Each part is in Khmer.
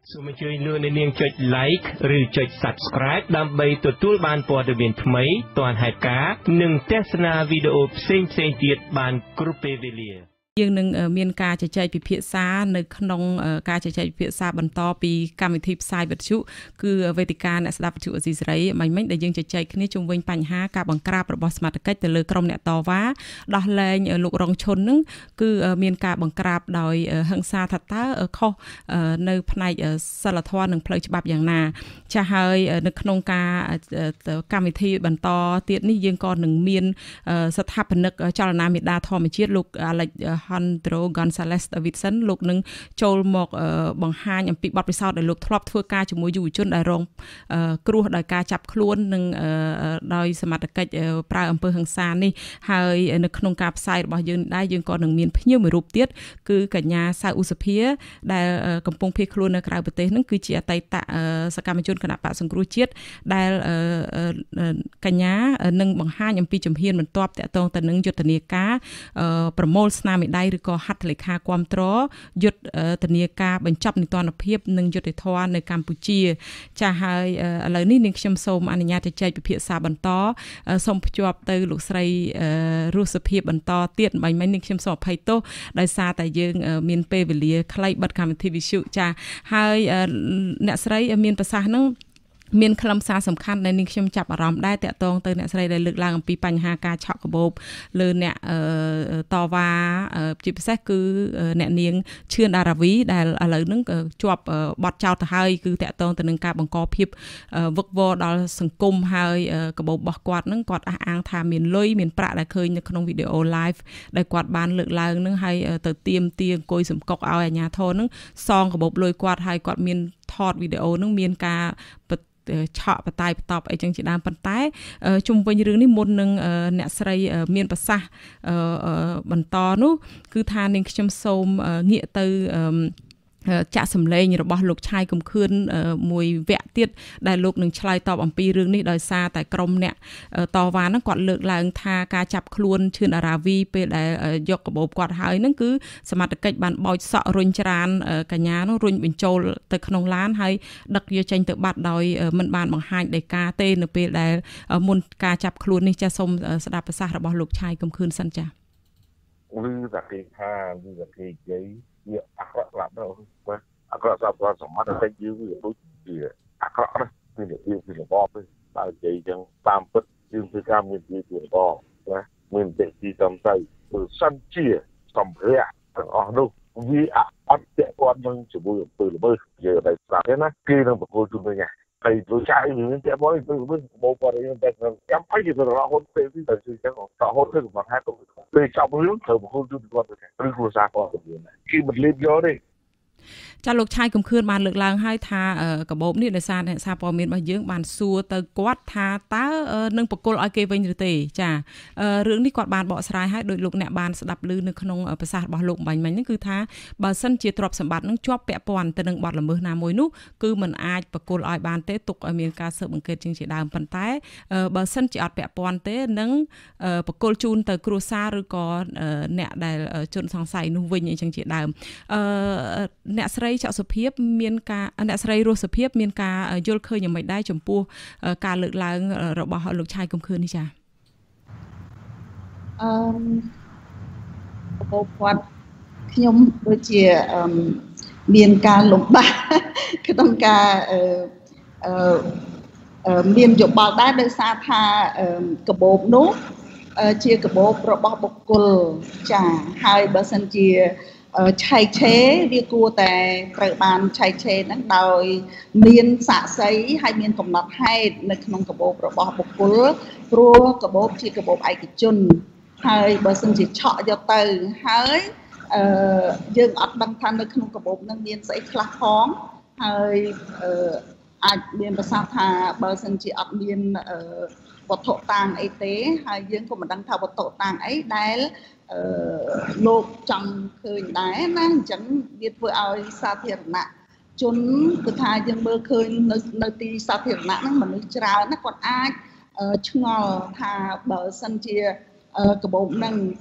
សូមអញ្ជើញលោកអ្នកនាងចុច like ឬចុច subscribe ដើម្បីទទួលបានព័ត៌មានថ្មីទាន់ហេតុការណ៍និងទស្សនាវីដេអូផ្សេងៗទៀតបានគ្រប់ពេលវេលាយើងនឹងមានការជជែកពិភាក្សានៅក្នុងការជជែកពិភាក្សាបន្តពីកម្មវិធីផ្សាយវិទ្យុគឺវេទិកាអ្នកស្ដាប់វិទ្យុអេស៊ីសេរីមិញដែលយើងជជែកគ្នាជុំវិញបញ្ហាការបង្ក្រាបរបស់សមត្ថកិច្ចទៅលើក្រុមអ្នកតវ៉ាដោះលែងលោករងឈុននឹងគឺមានការបង្ក្រាបដោយហិង្សាថាតើខុសនៅផ្នែកសិលធម៌និងផ្លូវច្បាប់យ៉ាងណាចាស់ហើយនៅក្នុងការកម្មវិធីបន្តទៀតនេះយើងក៏នឹងមានស្ថាបនិកចលនាមេដាធម្មជាតិលោកអាឡិចAlejandro González Davidson លោកនឹងចូលមកបង្ហាញអំពីបទពិសោធន៍ដែលលោកធ្លាប់ធ្វើការជាមួយយុវជនដែលរងគ្រោះដោយការចាប់ខ្លួននិងដោយសមត្ថកិច្ចប្រើអំពើហិង្សានេះហើយនៅក្នុងការផ្សាយរបស់យើងដែរយើងក៏នឹងមានភ្ញៀវមួយរូបទៀតគឺកញ្ញាសៅឧសភាដែលកំពុងភៀសខ្លួននៅក្រៅប្រទេសនឹងគឺជាអតីតសកម្មជនគណបកសង្គ្រោះជាតិដែលកញ្ញានឹងបង្ហាញអំពីជំហានបន្ទាប់ទាក់ទងទៅនឹងយុទ្ធនាការប្រមូលស្នាមមេដៃឬក៏ហត្ថលេខាគាំទ្រយុទ្ធនាការបញ្ចប់នីតិរដ្ឋភាពនិងយុត្តិធម៌នៅកម្ពុជាចាស់ហើយឥឡូវនេះនាងខ្ញុំសូមអនុញ្ញាតជជែកពិភាក្សាបន្តសូមភ្ជាប់ទៅលោកស្រីរស់សុភាពបន្តទៀតបាញ់មិញនាងខ្ញុំសូមអភ័យទោសដោយសារតែយើងមានពេលវេលាខ្លីបិទកម្មវិធីវិទ្យុចាស់ហើយអ្នកស្រីមានប្រសាសន៍នឹងមានខ្លឹមសារសំខាន់ដែលនាងខ្ញុំចាប់អារម្មណ៍ដែរតាក់ទងទៅអ្នកស្រីដែលលើកឡើងអំពីបញ្ហាការឆក់កាបូបលើអ្នកតវ៉ាជាពិសេសគឺអ្នកនាងឈឿនដារាវីដែលឥឡូវហ្នឹងជាប់បទចោទទៅហើយគឺតាក់ទងទៅនឹងការបង្កភាពវឹកវរដល់សង្គមហើយកាបូបរបស់គាត់ហ្នឹងគាត់អះអាងថាមានលុយមានប្រាក់ដែលឃើញនៅក្នុងវីដេអូ live ដែលគាត់បានលើកឡើងហ្នឹងហើយទៅទៀមទាអង្គុយសម្កុកឲ្យអាជ្ញាធរហ្នឹងសងកាបូបលុយគាត់ហើយគាត់មានថតវីដេអូហ្នឹងមានការឆក់បតាយបន្ទប់អីចឹងជាដើមប៉ុន្តែជុំវិញរឿងនេះមុននឹងអ្នកស្រីមានប្រសាសន៍បន្តនោះគឺថានាងខ្ញុំសូមងាកទៅចាក់សម្លេងរបស់លោកឆាយកំខឿនមួយវគ្គទៀតដែលលោកនឹងឆ្លើយតបអំពីរឿងនេះដោយសារតែក្រុមអ្នកតវ៉ាហ្នឹងគាត់លើកឡើងថាការចាប់ខ្លួនឈឿនដារាវីពេលដែលយកកាបូបគាត់ហើយហ្នឹងគឺសមត្ថកិច្ចបានបោចសក់រុញច្រានកញ្ញានោះរុញបញ្ចូលទៅក្នុងឡានហើយដឹកយកចេញទៅបាត់ដោយមិនបានបង្ហាញដីកាទេនៅពេលដែលមុនការចាប់ខ្លួននេះចាសសូមស្ដាប់ប្រសាសន៍របស់លោកឆាយកំខឿនសិនចាឬតែគេថាឬតែគេនិយាយវាអាក្រក់ស្លាប់ទៅបាទអាក្រក់ស្លាប់គាត់សមត្ថកិច្ចយើងវាដូចជាអាក្រក់ណាស់ពីរបបទៅបើនិយាយចឹងតាមពិតយើងធ្វើការមានពីរបបណាមានតែទីសំទៅព្រោះសិនជាសម្ភារៈទាំងអស់នោះវាអត់ពាក់ព័ន្ធនឹងជាមួយអំពើល្មើសយើងតែស្រាប់ទេណាគេនឹងបកគោលជុំវិញហ្នឹងហើយលោកចាយមានតែមកពីបបរយើងតែចាំអីគេទៅរហូតពេលនេះទៅចឹងរហូតទៅគាត់ហៅទៅពេលចាប់រឿងត្រូវបកគោលជុំគាត់ទៅឬគ្រួសារគាត់ទៅគេមិនលេបយកទេចាលោកឆាយកំខឿនបានលើកឡើងហើយថាកាបូបនេះដោយសារអ្នកសារព័ត៌មានរបស់យើងបានសួរទៅគាត់ថាតើនឹងបកគលឲ្យគេវិញឬទេចារឿងនេះគាត់បានបកស្រាយឲ្យដោយលោកអ្នកបានស្ដាប់ឮនៅក្នុងប្រសាសន៍របស់លោកបាញ់មិញហ្នឹងគឺថាបើសិនជាទ្រព្យសម្បត្តិនឹងជាប់ពាក់ព័ន្ធទៅនឹងបទល្មើសណាមួយនោះគឺมันអាចបកគលឲ្យបានទេទុកឲ្យមានការស៊ើបអង្កេតជាងជាដើមប៉ុន្តែបើសិនជាអត់ពាក់ព័ន្ធទេនឹងបកគលជូនទៅគ្រួសារឬក៏អ្នកដែលជនសង្ស័យនោះវិញអីចឹងជាដើមអ្នកស្រីចក្ខសុភាពមានការអ្នកស្រីរស់សុភាពមានការយល់ឃើញយ៉ាងម៉េចដែរចំពោះការលើកឡើងរបស់លោកឆាយកំខឿននេះចាបបគាត់ខ្ញុំដូចជាមានការលំបាកក្នុងការមានយោបល់ដែរដោយសារថាកាបូបនោះជាកាបូបរបស់បុគ្គលចាហើយបើសិនជាឆែកឆេរវាគួរតែត្រូវបានឆែកឆេរហ្នឹងដោយមានសាក្សីហើយមានកំណត់ហេតុនៅក្នុងកាបូបរបស់បុគ្គលព្រោះកាបូបជាកាបូបឯកជនហើយបើសិនជាឆក់យកទៅហើយយើងអត់ដឹងថានៅក្នុងកាបូបហ្នឹងមានស្អីខ្លះផងហើយអាចមានប្រសាសន៍ថាបើសិនជាអត់មានវត្ថុតាងអីទេហើយយើងក៏មិនដឹងថាវត្ថុតាងអីដែលលោកចង់ឃើញដែរណាអញ្ចឹងវាធ្វើឲ្យសាធារណៈជនគឺថាយើងមើលឃើញនៅទីសាធារណៈហ្នឹងមនុស្សច្រើនណាគាត់អាចឆ្ងល់ថាបើសិនជាកាបូបហ្នឹង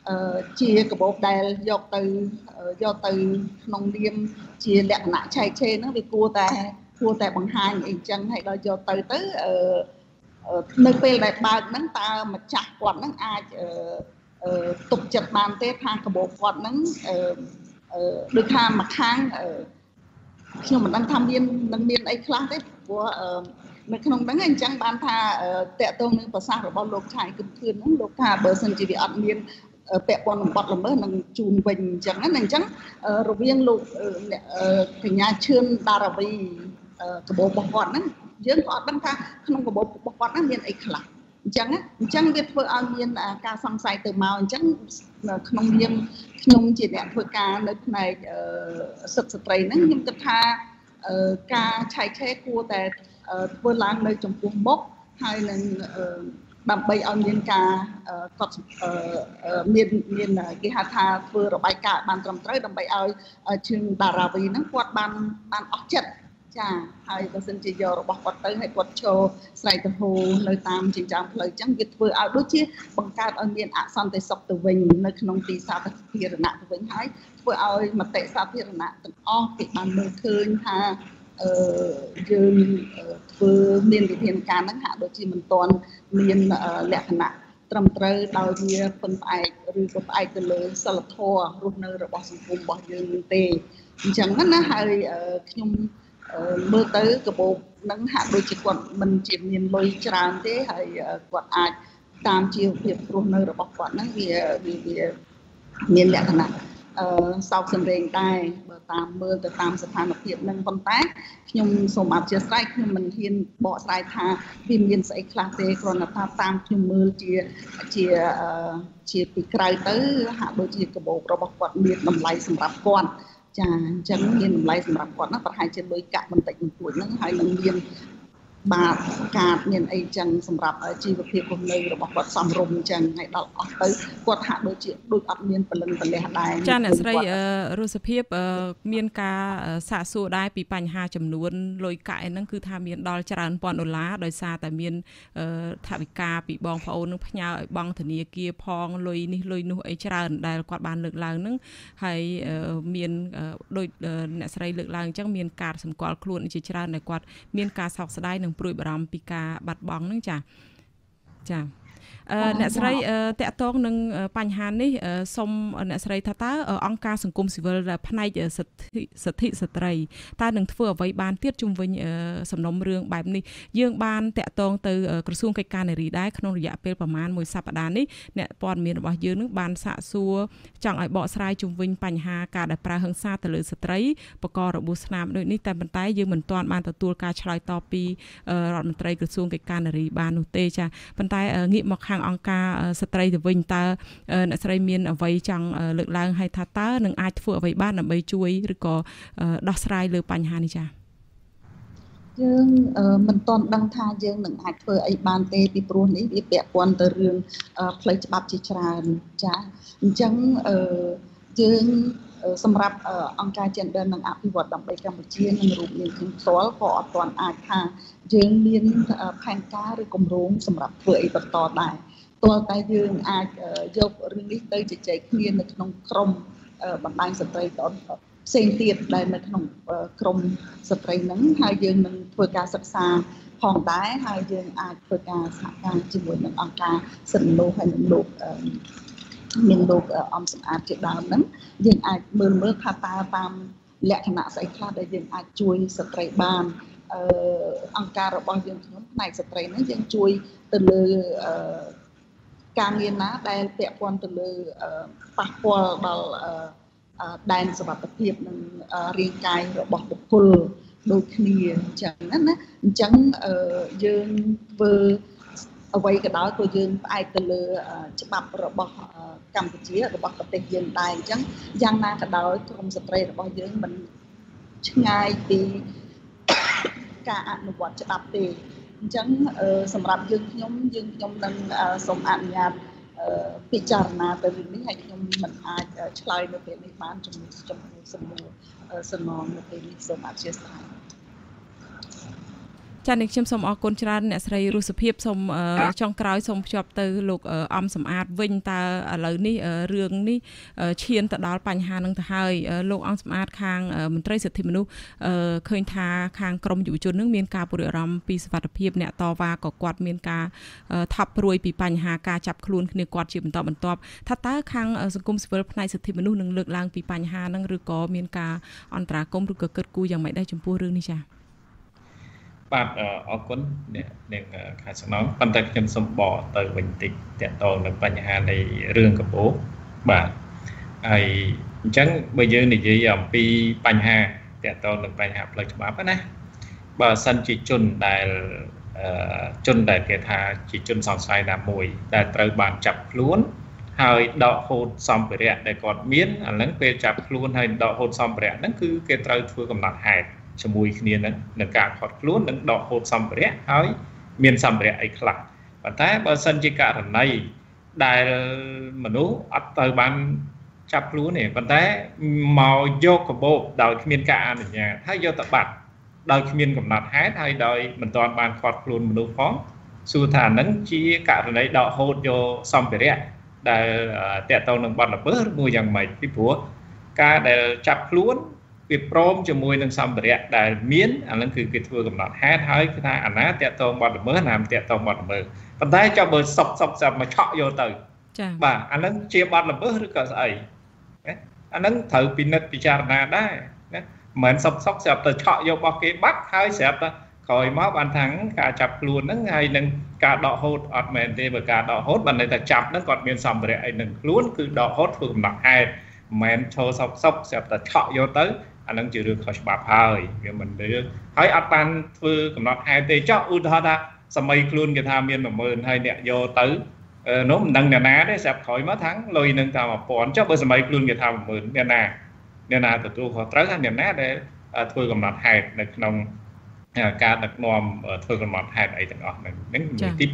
ជាកាបូបដែលយកទៅក្នុងនាមជាលក្ខណៈឆែកឆេរហ្នឹងវាគួរតែបង្ហាញអីចឹងហើយដល់យកទៅនៅពេលដែលបើកហ្នឹងតើម្ចាស់គាត់ហ្នឹងអាចទុកចិត្តបានទេថាកាបូបគាត់ហ្នឹងដូចថាមួយខាងខ្ញុំមិនដឹងថាមានអីខ្លះទេព្រោះនៅក្នុងហ្នឹងអញ្ចឹងបានថាតកតងនឹងប្រសាសន៍របស់លោកឆៃគឹមខឿនហ្នឹងលោកថាបើសិនជាវាអត់មានពាក់ព័ន្ធនឹងបទល្មើសនឹងជូនវិញអញ្ចឹងណាអញ្ចឹងរវាងលោកកញ្ញាឈឿនដារាវីកាបូបរបស់គាត់ហ្នឹងយើងក៏អត់ដឹងថាក្នុងកាបូបរបស់គាត់ហ្នឹងមានអីខ្លះអញ្ចឹងវាធ្វើឲ្យមានការសង្ស័យទៅមកអញ្ចឹងក្នុងនាមខ្ញុំជាអ្នកធ្វើការនៅផ្នែកសិទ្ធិស្ត្រីហ្នឹងខ្ញុំគិតថាការឆែកឆេរគួរតែធ្វើឡើងនៅចំពោះមុខហើយនឹងដើម្បីឲ្យមានការគាត់មានគេហៅថាធ្វើរបាយការណ៍បានត្រឹមត្រូវដើម្បីឲ្យជើងតារាវីហ្នឹងគាត់បានអស់ចិត្តចាហើយបើសិនជាយករបស់គាត់ទៅហើយគាត់ឈរស្រែកទៅហូនៅតាមចិញ្ចើមផ្លូវអញ្ចឹងវាធ្វើឲ្យដូចជាបង្កើតឲ្យមានអសន្តិសុខទៅវិញនៅក្នុងទីសាធារណៈទៅវិញហើយធ្វើឲ្យមតិសាធារណៈទាំងអស់គេបានមើលឃើញថាយើងធ្វើមានវិធានការហ្នឹងហាក់ដូចជាមិនទាន់មានលក្ខណៈត្រឹមត្រូវដោយវាពឹងផ្អែកឬក៏ផ្អែកទៅលើសិលធម៌រស់នៅរបស់សង្គមរបស់យើងទេអញ្ចឹងណាហើយខ្ញុំមើលទៅកាបូបហ្នឹងហាក់ដូចជាគាត់មិនជាមានលុយច្រើនទេហើយគាត់អាចតាមជីវភាពរស់នៅរបស់គាត់ហ្នឹងវាមានលក្ខណៈសោកសំរេងដែរបើតាមមើលទៅតាមស្ថានភាពហ្នឹងប៉ុន្តែខ្ញុំសូមអធិស្ឋានខ្ញុំមិនហ៊ានបកស្រាយថាវាមានស្អីខ្លះទេគ្រាន់តែថាតាមខ្ញុំមើលជាពីក្រៅទៅហាក់ដូចជាកាបូបរបស់គាត់មានតម្លៃសម្រាប់គាត់ចាអញ្ចឹងមានតម្លៃសម្រាប់គាត់ណាប្រហែលជាលុយកាក់បន្តិចបន្តួចហ្នឹងហើយនឹងមានបាតកាតមានអីចឹងសម្រាប់ជីវភាពរស់នៅរបស់គាត់សំរុំចឹងហើយដល់អស់ទៅគាត់ហាក់ដូចអត់មានពលឹងពលះដែរចាអ្នកស្រីរស់សុភាពមានការសាកសួរដែរពីបញ្ហាចំនួនលុយកាក់ហ្នឹងគឺថាមានដល់ច្រើនពាន់ដុល្លារដោយសារតែមានថវិកាពីបងប្អូននឹងផ្ញើឲ្យបង់ធនាគារផងលុយនេះលុយនោះអីច្រើនដែលគាត់បានលើកឡើងហ្នឹងហើយមានដូចអ្នកស្រីលើកឡើងអញ្ចឹងមានការសម្គាល់ខ្លួនជាច្រើនដែលគាត់មានការសោកស្ដាយនិងព្រួយបារម្ភពីការបាត់បង់ហ្នឹងចាអ្នកស្រីតកតងនឹងបញ្ហានេះសូមអ្នកស្រីថាតើអង្គការសង្គមស៊ីវិលផ្នែកសិទ្ធិស្ត្រីតើនឹងធ្វើអ្វីបានទៀតជុំវិញសំណុំរឿងបែបនេះយើងបានតកតងទៅក្រសួងកិច្ចការនារីដែរក្នុងរយៈពេលប្រមាណ1សប្តាហ៍នេះអ្នកព័ត៌មានរបស់យើងនឹងបានសាកសួរចង់ឲ្យបកស្រាយជុំវិញបញ្ហាការដែលប្រើហិង្សាទៅលើស្ត្រីបកករបួសស្នាមដូចនេះតែប៉ុន្តែយើងមិនទាន់បានទទួលការឆ្លើយតបពីរដ្ឋមន្ត្រីក្រសួងកិច្ចការនារីបាននោះទេចាប៉ុន្តែងាកមកខាងអង្គការស្ត្រីទៅវិញតើអ្នកស្រីមានអ្វីចង់លើកឡើងឲ្យថាតើនឹងអាចធ្វើអ្វីបានដើម្បីជួយឬក៏ដោះស្រាយលើបញ្ហានេះចា៎យើងមិនទាន់ដឹងថាយើងនឹងអាចធ្វើអីបានទេពីព្រោះនេះវាពាក់ព័ន្ធទៅរឿងផ្លូវច្បាប់ជាច្រើនចា៎អញ្ចឹងយើងសម្រាប់អង្គការ Gender និងអភិវឌ្ឍដើម្បីកម្ពុជានិងរូបនាងខ្ញុំផ្ទាល់ក៏អត់ទាន់អាចថាយើងមានផែនការឬគម្រោងសម្រាប់ធ្វើអីបន្តដែរទាល់តែយើងអាចយករឿងនេះទៅជជែកគ្នានៅក្នុងក្រុមបណ្ដាញស្ត្រីផ្សេងទៀតដែលនៅក្នុងក្រុមស្ត្រីហ្នឹងហើយយើងនឹងធ្វើការសិក្សាផងដែរហើយយើងអាចធ្វើការសហការជាមួយនឹងអង្គការសិទ្ធិមនុស្សហើយនឹងលោកមានលោកអំសំអាតជាដើមហ្នឹងយើងអាចមើលថាតើតាមលក្ខណៈស្អីខ្លះដែលយើងអាចជួយស្ត្រីបានអង្គការរបស់យើងខ្ញុំផ្នែកស្ត្រីហ្នឹងយើងជួយទៅលើការងារណាដែលពាក់ព័ន្ធទៅលើប៉ះពាល់ដល់ដែនសុវត្ថិភាពនិងរាងកាយរបស់បុគ្គលដូចគ្នាអញ្ចឹងណាអញ្ចឹងយើងធ្វើអ្វីក៏ដោយក៏យើងផ្អែកទៅលើច្បាប់របស់កម្ពុជារបស់ប្រទេសយើងដែរអញ្ចឹងយ៉ាងណាក៏ដោយក្រមស្ត្រីរបស់យើងមិនឆ្ងាយពីការអនុវត្តច្បាប់ទេអញ្ចឹងសម្រាប់យើងខ្ញុំនឹងសូមអនុញ្ញាតពិចារណាទៅរឿងនេះហើយខ្ញុំមិនអាចឆ្លើយនៅពេលនេះបានជំនួសសំណួរនៅពេលនេះសូមអធិស្ឋានចា៎នេះខ្ញុំសូមអរគុណច្រើនអ្នកស្រីរុសុភាពសូមចុងក្រោយសូមភ្ជាប់ទៅលោកអំសំអាតវិញតើឥឡូវនេះរឿងនេះឈានទៅដល់បញ្ហានឹងទៅហើយលោកអំសំអាតខាងមន្ត្រីសិទ្ធិមនុស្សឃើញថាខាងក្រមយុវជននឹងមានការព្រួយអារម្មណ៍ពីសុវត្ថិភាពអ្នកតវ៉ាក៏គាត់មានការថប់ព្រួយពីបញ្ហាការចាប់ខ្លួនគ្នាគាត់ជាបន្តបន្ទាប់ថាតើខាងសង្គមស៊ីវិលផ្នែកសិទ្ធិមនុស្សនឹងលើកឡើងពីបញ្ហានឹងឬក៏មានការអន្តរាគមន៍ឬក៏គិតគូរយ៉ាងម៉េចដែរចំពោះរឿងនេះចា៎បាទអរគុណអ្នកខាងសំណងប៉ុន្តែខ្ញុំសូមបកទៅវិញតិចតកតងនឹងបញ្ហានៃរឿងកបោបាទហើយអញ្ចឹងបើយើងនិយាយអំពីបញ្ហាតកតងនឹងបញ្ហាផ្លូវច្បាប់ណាបើសិនជាជនដែលគេថាជាជនសង្ស័យណាមួយដែលត្រូវបានចាប់ខ្លួនហើយដកហូតសម្ភារៈដែលគាត់មានអាហ្នឹងពេលចាប់ខ្លួនហើយដកហូតសម្ភារៈហ្នឹងគឺគេត្រូវធ្វើកំណត់ហេតុជាមួយគ្នានឹងការខាត់ខ្លួននិងដកហូតសម្ភារៈហើយមានសម្ភារៈអីខ្លះប៉ុន្តែបើសិនជាករណីដែលមនុស្សអត់ទៅបានចាប់ខ្លួនទេប៉ុន្តែមកយកកាបូបដោយគ្មានការអនុញ្ញាតហើយយកទៅបាត់ដោយគ្មានកំណត់ហេតុហើយដោយមិនទាន់បានខាត់ខ្លួនមនុស្សផងសួរថាហ្នឹងជាករណីដកហូតយកសម្ភារៈដែលតកតងនឹងបទល្មើសមួយយ៉ាងម៉េចពីព្រោះការដែលចាប់ខ្លួនវាព្រមជាមួយនឹងសម្ភារៈដែលមានអានឹងគឺគេធ្វើកំណត់ហេតុហើយគឺថាអាណាតកតងបទល្មើសណាមតកតងបទល្មើសប៉ុន្តែចុះបើសុកចាប់មកឆក់យកទៅចា៎បាទអានឹងជាបទល្មើសឬក៏ស្អីអានឹងត្រូវពិនិត្យពិចារណាដែរណាមិនសុកស្រាប់តែឆក់យករបស់គេបាត់ហើយស្រាប់តែក្រោយមកបានថាការចាប់ខ្លួនហ្នឹងហើយនឹងការដកហូតអត់មែនទេបើការដកហូតបានន័យថាចាប់ហ្នឹងគាត់មានសម្ភារៈអីនឹងខ្លួនគឺដកហូតធ្វើកំណត់ហេតុមិនឈរសុកស្រាប់តែឆក់យកទៅអានឹងជារឿងខុសច្បាប់ហើយវាមិនរឿងហើយអត់បានធ្វើកំណត់ហេតុទេចុះឧទាហរណ៍ថាសម័យខ្លួនគេថាមាន10000ហើយអ្នកយកទៅនោះមិនដឹងអ្នកណាទេស្រាប់ក្រោយមកថាលុយនឹងថា1000ចុះបើសម័យខ្លួនគេថា10000អ្នកណាទទួលខុសត្រូវថាអ្នកណាដែលធ្វើកំណត់ហេតុនៅក្នុងការដឹកនាំធ្វើកំណត់ហេតុអីទាំងអស់ហ្នឹងទី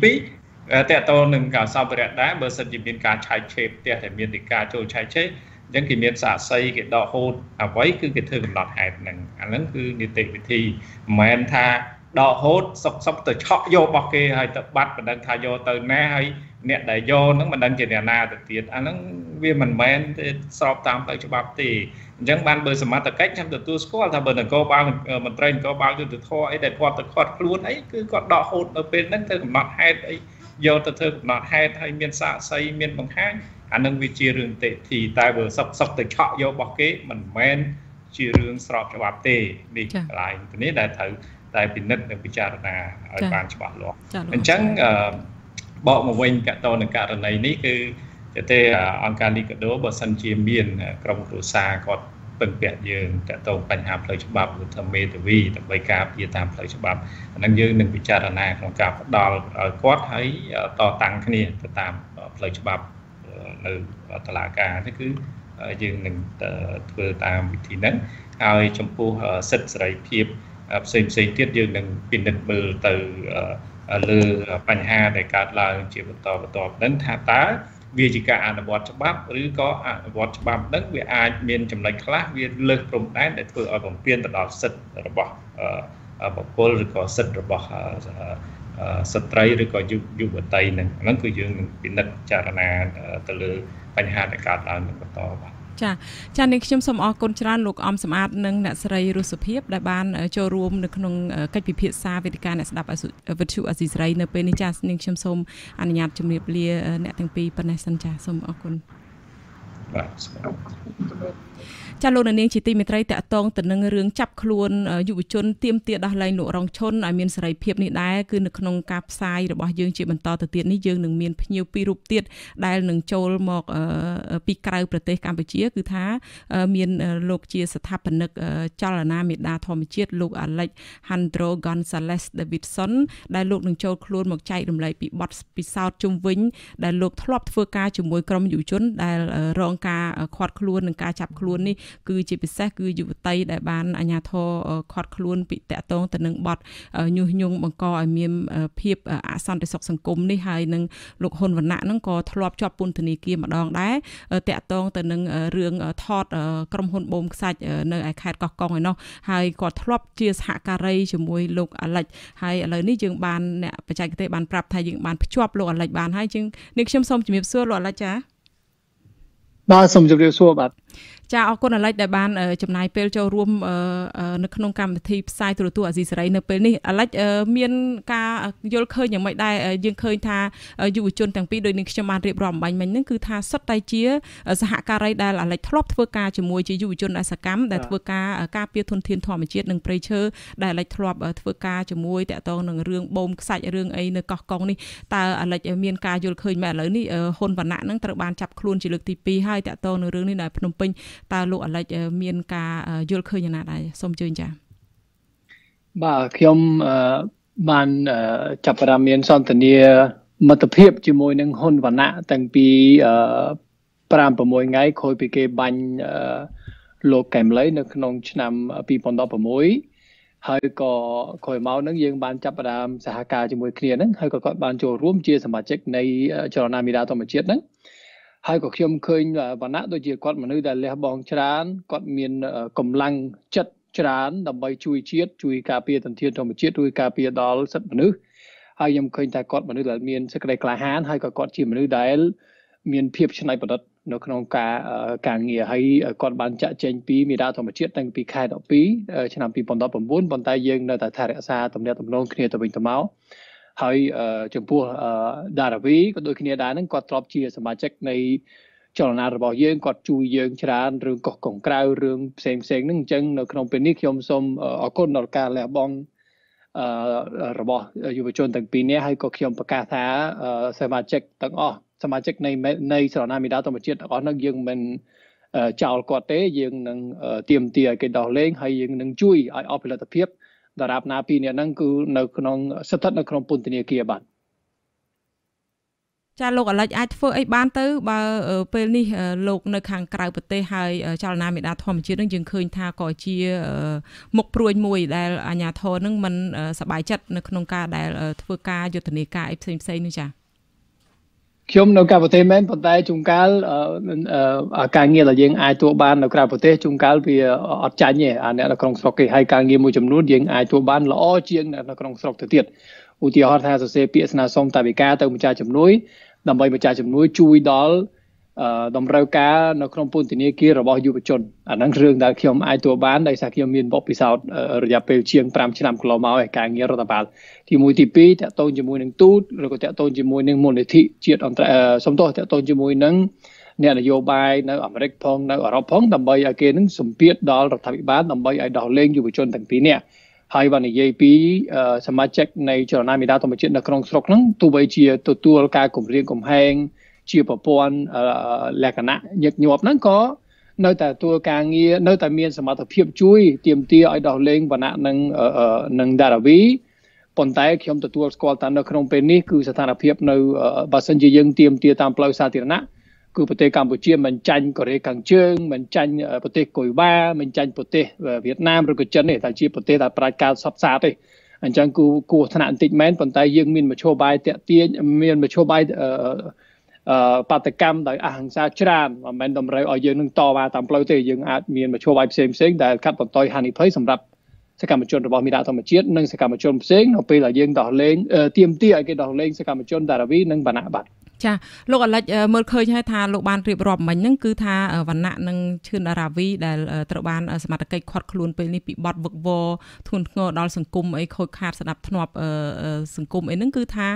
2តកតងនឹងការសម្ភារៈដែរបើសិនជាមានការឆែកឆេរផ្ទះតែមានទីការចូលឆែកឆេរអញ្ចឹងគេមានសាកសីគេដកហូតអ្វីគឺគេធ្វើកំណត់ហេតុហ្នឹងអាហ្នឹងគឺនីតិវិធីមិនមែនថាដកហូតសុកទៅឆក់យករបស់គេហើយទៅបាត់មិនដឹងថាយកទៅណាហើយអ្នកដែលយកហ្នឹងមិនដឹងជាអ្នកណាទៅទៀតអាហ្នឹងវាមិនមែនស្របតាមផ្លូវច្បាប់ទេអញ្ចឹងបានបើសមត្ថកិច្ចខ្ញុំទទួលស្គាល់ថាបើនគរបាលមន្ត្រីនគរបាលយុត្តិធម៌អីដែលគាត់ទៅខាត់ខ្លួនអីគឺគាត់ដកហូតនៅពេលហ្នឹងធ្វើកំណត់ហេតុអីយកទៅធ្វើកំណត់ហេតុហើយមានសាកសីមានបង្ហាញអានឹងវាជារឿងទេទីតែបើសុកទៅឆក់យករបស់គេមិនមែនជារឿងស្របច្បាប់ទេនេះកន្លែងនេះដែលត្រូវតែពិនិត្យនិងពិចារណាឲ្យបានច្បាស់លាស់អញ្ចឹងបកមកវិញតកតនឹងករណីនេះគឺតែអង្គការលីកាដូបើសិនជាមានក្រុមគ្រួសារគាត់ពឹងពាក់យើងតកតបញ្ហាផ្លូវច្បាប់ឬថាមេធាវីដើម្បីការពារតាមផ្លូវច្បាប់អានឹងយើងនឹងពិចារណាក្នុងការផ្ដល់ឲ្យគាត់ហើយតតាំងគ្នាទៅតាមផ្លូវច្បាប់នៅតុលាការនេះគឺយើងនឹងធ្វើតាមវិធីហ្នឹងហើយចំពោះសិទ្ធិសេរីភាពផ្សេងទៀតយើងនឹងពិនិត្យមើលទៅលើបញ្ហាដែលកើតឡើងជាបន្តហ្នឹងថាតើវាជាការអនុវត្តច្បាប់ឬក៏អនុវត្តច្បាប់ហ្នឹងវាអាចមានចំណុចខ្លះវាលើសព្រំដែនដែលធ្វើឲ្យបំពានទៅដល់សិទ្ធិរបស់បុគ្គលឬក៏សិទ្ធិរបស់ស្ត្រីឬក៏យុវតីហ្នឹងគឺយើងនឹងពិនិត្យពិចារណាទៅលើបញ្ហាដែលកើតឡើងនឹងបន្តបាទចានេះខ្ញុំសូមអរគុណច្រើនលោកអំសំអាតនិងអ្នកស្រីរុសុភាពដែលបានចូលរួមនៅក្នុងកិច្ចពិភាក្សាវេទិកាអ្នកស្ដាប់វិទ្យុអាស៊ីសេរីនៅពេលនេះចានាងខ្ញុំសូមអនុញ្ញាតជម្រាបលាអ្នកទាំងពីរប៉ុណ្ណេះសិនចាសូមអរគុណបាទចាលោកនាងជាទីមេត្រីតកតងទៅនឹងរឿងចាប់ខ្លួនយុវជនទាមទារដោះលែងលោករងឈុនឲ្យមានសេរីភាពនេះដែរគឺនៅក្នុងការផ្សាយរបស់យើងជាបន្តទៅទៀតនេះយើងនឹងមានភ្ញៀវពីររូបទៀតដែលនឹងចូលមកពីក្រៅប្រទេសកម្ពុជាគឺថាមានលោកជាស្ថាបនិកចលនាមេដាធម្មជាតិលោក Alejandro Gonzalez Davidson ដែលលោកនឹងចូលខ្លួនមកចែករំលែកពីបទពិសោធន៍ជុំវិញដែលលោកធ្លាប់ធ្វើការជាមួយក្រុមយុវជនដែលរងការឃាត់ខ្លួននិងការចាប់ខ្លួននេះគឺជាពិសេសគឺយុវតីដែលបានអាជ្ញាធរខាត់ខ្លួនពីតាក់ទងទៅនឹងបទញុះញង់បង្កឲ្យមានភាពអសន្តិសុខសង្គមនេះហើយនឹងលោកហ៊ុនវណ្ណៈហ្នឹងក៏ធ្លាប់ជាប់ពន្ធនាគារម្ដងដែរតាក់ទងទៅនឹងរឿងថតក្រុមហ៊ុនបូមខ្សាច់នៅឯខេត្តកោះកុងឯណោះហើយគាត់ធ្លាប់ជាសហការីជាមួយលោកអាលិចហើយឥឡូវនេះយើងបានអ្នកបច្ចេកទេសបានប្រាប់ថាយើងបានភ្ជាប់លោកអាលិចបានហើយជាងនេះខ្ញុំសូមជំរាបសួរលោកអាលិចចាបាទសូមជម្រាបសួរបាទចាអរគុណអាលិចដែលបានចំណាយពេលចូលរួមនៅក្នុងកម្មវិធីផ្សាយទូរទស្សន៍អាស៊ីសេរីនៅពេលនេះអាលិចមានការយល់ឃើញយ៉ាងម៉េចដែរយើងឃើញថាយុវជនទាំងពីរដោយនឹងខ្ញុំបានរៀបរាប់អំបញ្ញមិញហ្នឹងគឺថាសុទ្ធតែជាសហការីដែលអាលិចធ្លាប់ធ្វើការជាមួយជាយុវជនអសកម្មដែលធ្វើការពារធនធានធម្មជាតិនិងព្រៃឈើដែលអាលិចធ្លាប់ធ្វើការជាមួយតាក់ទងនឹងរឿងបូមខ្សាច់រឿងអីនៅកោះកុងនេះតើអាលិចមានការយល់ឃើញមែនឥឡូវនេះហ៊ុនវណ្ណៈហ្នឹងត្រូវបានចាប់ខ្លួនជាលើកទី2ហើយតាក់ទងនឹងរឿងនេះនៅភ្នំពេញតើលោកអាលិចមានការយល់ឃើញយ៉ាងណាដែរសូមអញ្ជើញចា៎បាទខ្ញុំបានចាប់ផ្ដើមមានសន្ទនាមិត្តភាពជាមួយនឹងហ៊ុនវណ្ណៈតាំងពី5-6ថ្ងៃក្រោយពីគេបាញ់លោកកែមលីនៅក្នុងឆ្នាំ2016ហើយក៏ក្រោយមកហ្នឹងយើងបានចាប់ផ្ដើមសហការជាមួយគ្នាហ្នឹងហើយក៏គាត់បានចូលរួមជាសមាជិកនៃចលនាមេដាធម្មជាតិហ្នឹងហើយក៏ខ្ញុំឃើញវណ្ណៈដូចជាគាត់មនុស្សដែលលះបង់ច្រើនគាត់មានកម្លាំងចិត្តច្រើនដើម្បីជួយជាតិជួយការពារធនធានធម្មជាតិជួយការពារដល់សិទ្ធិមនុស្សហើយខ្ញុំឃើញថាគាត់មនុស្សដែលមានសេចក្តីក្លាហានហើយក៏គាត់ជាមនុស្សដែលមានភាពច្នៃប្រឌិតនៅក្នុងការងារហើយគាត់បានចាក់ចែងពីមេដាធម្មជាតិតាំងពីខែ12ឆ្នាំ2019ប៉ុន្តែយើងនៅតែថែរក្សាទំនាក់ទំនងគ្នាទៅវិញទៅមកហើយចំពោះដារាវីក៏ដូចគ្នាដែរហ្នឹងគាត់ធ្លាប់ជាសមាជិកនៃចលនារបស់យើងគាត់ជួយយើងច្រើនរឿងកោះកុងក្រៅរឿងផ្សេងហ្នឹងអញ្ចឹងនៅក្នុងពេលនេះខ្ញុំសូមអរគុណដល់ការលះបង់របស់យុវជនទាំងពីរនាក់ហើយក៏ខ្ញុំប្រកាសថាសមាជិកទាំងអស់សមាជិកនៃចលនាមេដាធម្មជាតិទាំងអស់ហ្នឹងយើងមិនចោលគាត់ទេយើងនឹងទាមទារឲ្យគេដោះលែងហើយយើងនឹងជួយឲ្យអស់ផលិតភាពតារាបណាពីរនាក់ហ្នឹងគឺនៅក្នុងស្ថិតនៅក្នុងពន្ធនាគារបាទចាលោកអាលិចអាចធ្វើអីបានទៅបើពេលនេះលោកនៅខាងក្រៅប្រទេសហើយចលនាមេដាធម្មជាតិនឹងយើងឃើញថាក៏ជាមុខព្រួយមួយដែលអាជ្ញាធរនឹងមិនសប្បាយចិត្តនៅក្នុងការដែលធ្វើការយុទ្ធនាការអីផ្សេងនេះចាខ្ញុំនៅក្រៅប្រទេសមែនប៉ុន្តែជួនកាលការងារដែលយើងអាចធ្វើបាននៅក្រៅប្រទេសជួនកាលវាអត់ចាញ់ទេអាអ្នកនៅក្នុងស្រុកគេហើយការងារមួយចំនួនយើងអាចធ្វើបានល្អជាងនៅក្នុងស្រុកទៅទៀតឧទាហរណ៍ថាសរសេរពាក្យស្នើសុំថវិកាទៅម្ចាស់ជំនួយដើម្បីម្ចាស់ជំនួយជួយដល់តម្រូវការនៅក្នុងពន្ធនាគាររបស់យុវជនអាហ្នឹងរឿងដែលខ្ញុំអាចធ្វើបានដោយសារខ្ញុំមានបទពិសោធន៍រយៈពេលជាង5ឆ្នាំកន្លងមកឯការងាររដ្ឋបាលទី1ទី2តាក់ទងជាមួយនឹងទូតឬក៏តាក់ទងជាមួយនឹងមូលនិធិជាតិអន្តរសំទោសតាក់ទងជាមួយនឹងអ្នកនយោបាយនៅអាមេរិកផងនៅអឺរ៉ុបផងដើម្បីឲ្យគេនឹងសម្ពាធដល់រដ្ឋាភិបាលដើម្បីឲ្យដោះលែងយុវជនទាំងពីរនាក់ហើយបាននិយាយពីសមាជិកនៃចលនាមេដាធម្មជាតិនៅក្នុងស្រុកហ្នឹងទោះបីជាទទួលការគម្រាមកំហែងជាប្រព័ន្ធលក្ខណៈញឹកញាប់ហ្នឹងក៏នៅតែទទួលការងារនៅតែមានសមត្ថភាពជួយទាមទារឲ្យដោះលែងវណ្ណៈនឹងដារាវីប៉ុន្តែខ្ញុំទទួលស្គាល់ថានៅក្នុងពេលនេះគឺស្ថានភាពនៅបើសិនជាយើងទាមទារតាមផ្លូវសាធារណៈគឺប្រទេសកម្ពុជាមិនចាញ់កូរ៉េខាងជើងមិនចាញ់ប្រទេសកុយវ៉ាមិនចាញ់ប្រទេសវៀតណាមឬក៏ចិនទេតែជាប្រទេសដែលប្រាជ្ញការសពសាទទេអញ្ចឹងគួរថ្នាក់បន្តិចមែនប៉ុន្តែយើងមានមធ្យោបាយតាក់ទាញមានមធ្យោបាយបាតកម្មដោយអហិង្សាច្រើនមិនមែនតម្រូវឲ្យយើងនឹងតវ៉ាតាមផ្លូវទេយើងអាចមានមធ្យោបាយផ្សេងដែលកាត់បន្ថយហានិភ័យសម្រាប់សកម្មជនរបស់មេដាធម្មជាតិនិងសកម្មជនផ្សេងនៅពេលដែលយើងដោះលែងទាមទារឲ្យគេដោះលែងសកម្មជនដារាវីនិងវណ្ណៈបាទចាលោកអាលិចមើលឃើញហើយថាលោកបានរៀបរាប់មិញហ្នឹងគឺថាវណ្ណៈនិងឈឿនដារាវីដែលត្រូវបានសមត្ថកិច្ចឃាត់ខ្លួនពេលនេះពីបទវឹកវរធ្ងន់ធ្ងរដល់សង្គមអីខូចខាតស្ដាប់ធ្នាប់សង្គមអីហ្នឹងគឺថា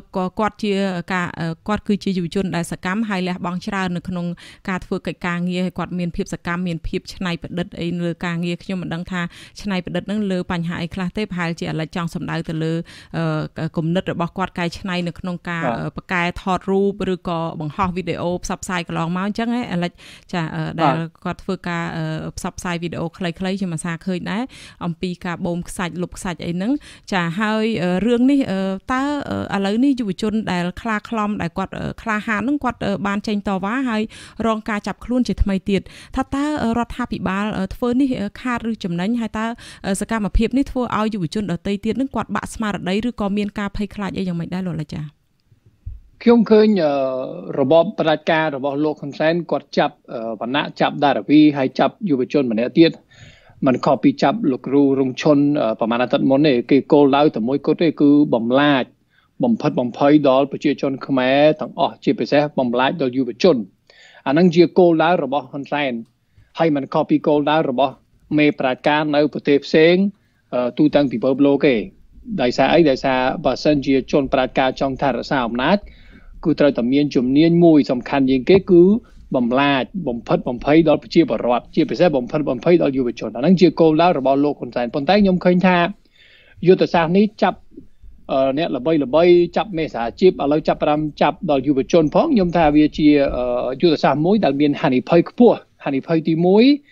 គាត់គឺជាយុវជនដែលសកម្មហើយលះបង់ច្រើននៅក្នុងការធ្វើកិច្ចការងារហើយគាត់មានភាពសកម្មមានភាពច្នៃប្រឌិតអីលើការងារខ្ញុំមិនដឹងថាច្នៃប្រឌិតហ្នឹងលើបញ្ហាអីខ្លះទេប្រហែលជាអាលិចចង់សម្ដៅទៅលើគំនិតរបស់គាត់កែច្នៃនៅក្នុងការបកកែថតរូបឬក៏បង្ហោះវីដេអូផ្សព្វផ្សាយកន្លងមកអញ្ចឹងអាឡិចចាដែលគាត់ធ្វើការផ្សព្វផ្សាយវីដេអូខ្លីៗខ្ញុំអាសាឃើញដែរអំពីការបូមខ្សាច់លុបខ្សាច់អីហ្នឹងចាហើយរឿងនេះតើឥឡូវនេះយុវជនដែលខ្លាខ្លំដែលគាត់ក្លាហានហ្នឹងគាត់បានចេញតវ៉ាហើយរងការចាប់ខ្លួនជាថ្មីទៀតថាតើរដ្ឋាភិបាលធ្វើនេះខាតឬចំណេញហើយតើសកម្មភាពនេះធ្វើឲ្យយុវជនដទៃទៀតនឹងគាត់បាក់ស្មារតីឬក៏មានការភ័យខ្លាចអីយ៉ាងម៉េចដែរលោកលាចាខ្ញុំឃើញរបបផ្ដាច់ការរបស់លោកហ៊ុនសែនគាត់ចាប់វណ្ណៈចាប់ដារាវីហើយចាប់យុវជនម្នាក់ទៀតมันខុសពីចាប់លោកគ្រូរងឈុនប្រហែលអាទិត្យមុនទេគេគោលដៅតែមួយគត់ទេគឺបំលាចបំផិតបំភ័យដល់ប្រជាជនខ្មែរទាំងអស់ជាពិសេសបំលាចដល់យុវជនអានឹងជាគោលដៅរបស់ហ៊ុនសែនហើយมันខុសពីគោលដៅរបស់មេផ្ដាច់ការនៅប្រទេសផ្សេងទូទាំងពិភពលោកទេដោយសារអីដោយសារបើសិនជាជនផ្ដាច់ការចង់ថែរក្សាអំណាចគឺត្រូវតែមានជំនាញមួយសំខាន់ជាងគេគឺបំលាចបំផិតបំភ័យដល់ប្រជាពលរដ្ឋជាពិសេសបំផិតបំភ័យដល់យុវជនអាហ្នឹងជាគោលដៅរបស់លោកហ៊ុនសែនប៉ុន្តែខ្ញុំឃើញថាយុទ្ធសាស្ត្រនេះចាប់អ្នកល្បីចាប់មេសាជីពឥឡូវចាប់ដល់យុវជនផងខ្ញុំថាវាជាយុទ្ធសាស្ត្រមួយដែលមានហានិភ័យខ្ពស់ហានិភ័យទី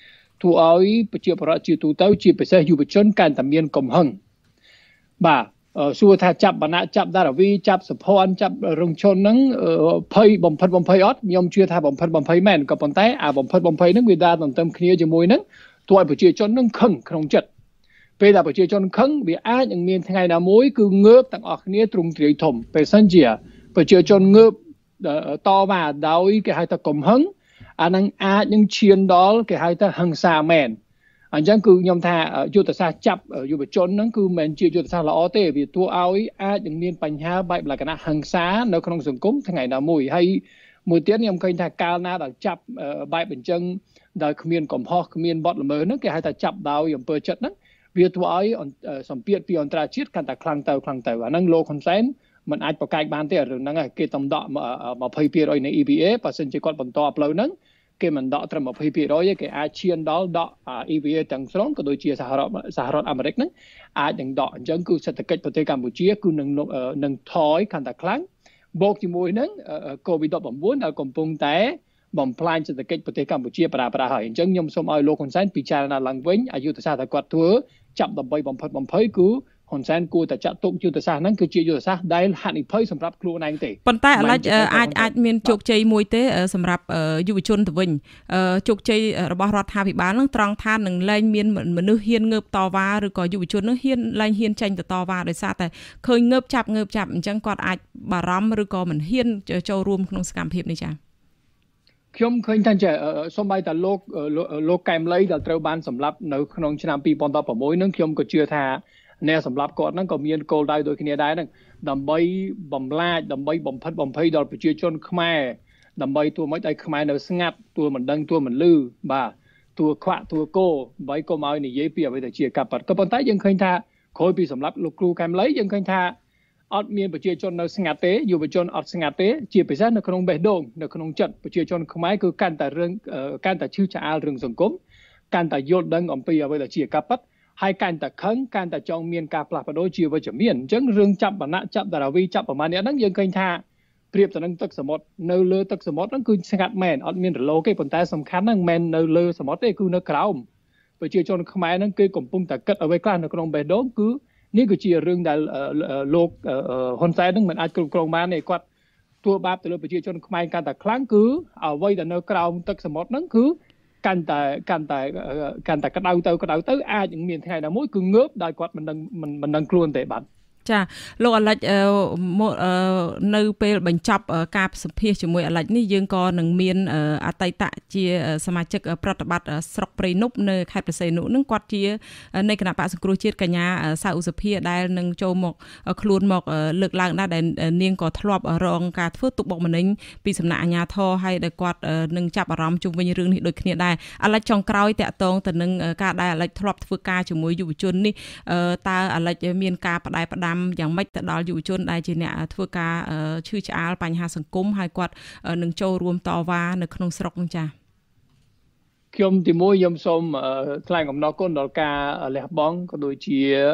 1ធ្វើឲ្យប្រជាពលរដ្ឋជាទូទៅជាពិសេសយុវជនកាន់តែមានកំហឹងបាទសួរថាចាប់បណ្ណៈចាប់ដារាវីចាប់សុភ័ណ្ឌចាប់រងឈុនហ្នឹងភ័យបំផិតបំភ័យអត់ខ្ញុំជឿថាបំផិតបំភ័យមែនក៏ប៉ុន្តែអាបំផិតបំភ័យហ្នឹងវាដើរទន្ទឹមគ្នាជាមួយហ្នឹងធ្វើឲ្យប្រជាជនហ្នឹងខឹងក្នុងចិត្តពេលដែលប្រជាជនខឹងវាអាចនឹងមានថ្ងៃណាមួយគឺងើបទាំងអស់គ្នាទ្រង់ទ្រាយធំពេលសិនជាប្រជាជនងើបតវ៉ាដោយគេហៅថាកំហឹងអានឹងអាចនឹងឈានដល់គេហៅថាហិង្សាមែនអញ្ចឹងគឺខ្ញុំថាយុទ្ធសាស្ត្រចាប់យុវជនហ្នឹងគឺមិនមែនជាយុទ្ធសាស្ត្រល្អទេវាធ្វើឲ្យអាចនឹងមានបញ្ហាបែបលក្ខណៈហិង្សានៅក្នុងសង្គមថ្ងៃណាមួយហើយមួយទៀតខ្ញុំឃើញថាកាលណាដែលចាប់បែបអញ្ចឹងដែលគ្មានកំហុសគ្មានបទល្មើសហ្នឹងគេហៅថាចាប់ដោយអំពើចិត្តហ្នឹងវាធ្វើឲ្យសម្ពាធពីអន្តរជាតិកាន់តែខ្លាំងទៅអាហ្នឹងលោកហ៊ុនសែនមិនអាចប្រកែកបានទេរឿងហ្នឹងគេតំដក 20% នៃ EVA បើសិនជាគាត់បន្តផ្លូវហ្នឹងគេមិនដកត្រឹម 20% ទេគេអាចឈានដល់ដក EVA ទាំងស្រុងក៏ដូចជាសហរដ្ឋអាមេរិកហ្នឹងអាចនឹងដកអញ្ចឹងគឺសេដ្ឋកិច្ចប្រទេសកម្ពុជាគឺនឹងថយកាន់តែខ្លាំងបូកជាមួយនឹង COVID-19 ដែលកំពុងតែបំផ្លាញសេដ្ឋកិច្ចប្រទេសកម្ពុជាប្រាហើយអញ្ចឹងខ្ញុំសូមឲ្យលោកហ៊ុនសែនពិចារណាឡើងវិញអយុធសាស្ត្រដែលគាត់ធ្វើចាប់ដើម្បីបំផិតបំភ័យគឺហ៊ុនសែនគួរតែចាត់ទុកយុទ្ធសាស្ត្រហ្នឹងគឺជាយុទ្ធសាស្ត្រដែលហានិភ័យសម្រាប់ខ្លួនឯងទេប៉ុន្តែអាចមានជោគជ័យមួយទេសម្រាប់យុវជនទៅវិញជោគជ័យរបស់រដ្ឋាភិបាលហ្នឹងត្រង់ថានឹងលែងមានមនុស្សហ៊ានងើបតវ៉ាឬក៏យុវជននឹងលែងហ៊ានចេញទៅតវ៉ាដោយសារតែឃើញងើបចាប់អញ្ចឹងគាត់អាចបារម្ភឬក៏មិនហ៊ានចូលរួមក្នុងសកម្មភាពនេះចា៎ខ្ញុំឃើញថាសូម្បីតែលោកកែមលីដែលត្រូវបានសម្លាប់នៅក្នុងឆ្នាំ2016ហ្នឹងខ្ញុំក៏ជឿថាអ្នកសម្រាប់គាត់ហ្នឹងក៏មានគោលដៅដូចគ្នាដែរហ្នឹងដើម្បីបំលាចដើម្បីបំផិតបំភ័យដល់ប្រជាជនខ្មែរដើម្បីទួមិនឲ្យខ្មែរនៅស្ងាត់ទួមិនដឹងទួមិនឮបាទទួខ្វាក់ទួគោដើម្បីកុំឲ្យនិយាយពីអ្វីដែលជាកាប់ក៏ប៉ុន្តែយើងឃើញថាក្រោយពីសម្រាប់លោកគ្រូកែមលីយើងឃើញថាអត់មានប្រជាជននៅស្ងាត់ទេយុវជនអត់ស្ងាត់ទេជាពិសេសនៅក្នុងបេះដូងនៅក្នុងចិត្តប្រជាជនខ្មែរគឺកាន់តែឈឺឆ្អាលរឿងសង្គមកាន់តែយល់ដឹងអំពីអ្វីដែលជាកាប់ហើយកាន់តែខឹងកាន់តែចង់មានការផ្លាស់ប្ដូរជាវិជ្ជមានអញ្ចឹងរឿងចាប់បណ្ណៈចាប់ដារាវីចាប់ប្រមាណនេះហ្នឹងយើងឃើញថាប្រៀបទៅនឹងទឹកសមុទ្រនៅលើទឹកសមុទ្រហ្នឹងគឺស្ងាត់មែនអត់មានរលកទេប៉ុន្តែសំខាន់ហ្នឹងមិនមែននៅលើសមុទ្រទេគឺនៅក្រោមប្រជាជនខ្មែរហ្នឹងគេកំពុងតែគិតអ្វីខ្លះនៅក្នុងបេះដូងគឺនេះគឺជារឿងដែលលោកហ៊ុនសែននឹងមិនអាចគ្រប់គ្រងបានទេគាត់ធ្វើបាបទៅលើប្រជាជនខ្មែរកាន់តែខ្លាំងគឺអ្វីដែលនៅក្រោមទឹកសមុទ្រហ្នឹងគឺកាន់តែក្តៅទៅអាចនឹងមានថ្ងៃណាមួយគឺងើបដោយគាត់មិនដឹងខ្លួនទេបាទចាលោកអាឡិចនៅពេលបញ្ចប់ការសម្ភាសជាមួយអាឡិចនេះយើងក៏នឹងមានអតីតជាសមាជិកប្រតិបត្តិស្រុកព្រៃនប់នៅខេត្តព្រះសីហនុនឹងគាត់ជានៃគណៈបកសង្គ្រោះជាតិកញ្ញាសៅឧសភាដែលនឹងចូលមកខ្លួនមកលើកឡើងដែរដែលនាងក៏ធ្លាប់រងការធ្វើទុកបុកម្នេញពីសំណាក់អាជ្ញាធរហើយដែលគាត់នឹងចាប់អារម្មណ៍ជុំវិញរឿងនេះដូចគ្នាដែរអាឡិចចុងក្រោយតាក់ទងទៅនឹងការដែលអាឡិចធ្លាប់ធ្វើការជាមួយយុវជននេះតើអាឡិចមានការផ្ដាំយ៉ាងម៉េចទៅដល់យុវជនដែលជាអ្នកធ្វើការឈឺឆ្អាលបញ្ហាសង្គមហើយគាត់នឹងចូលរួមតវ៉ានៅក្នុងស្រុកនោះចា៎ខ្ញុំទីមួយខ្ញុំសូមថ្លែងអំណរគុណដល់ការលះបង់ក៏ដូចជា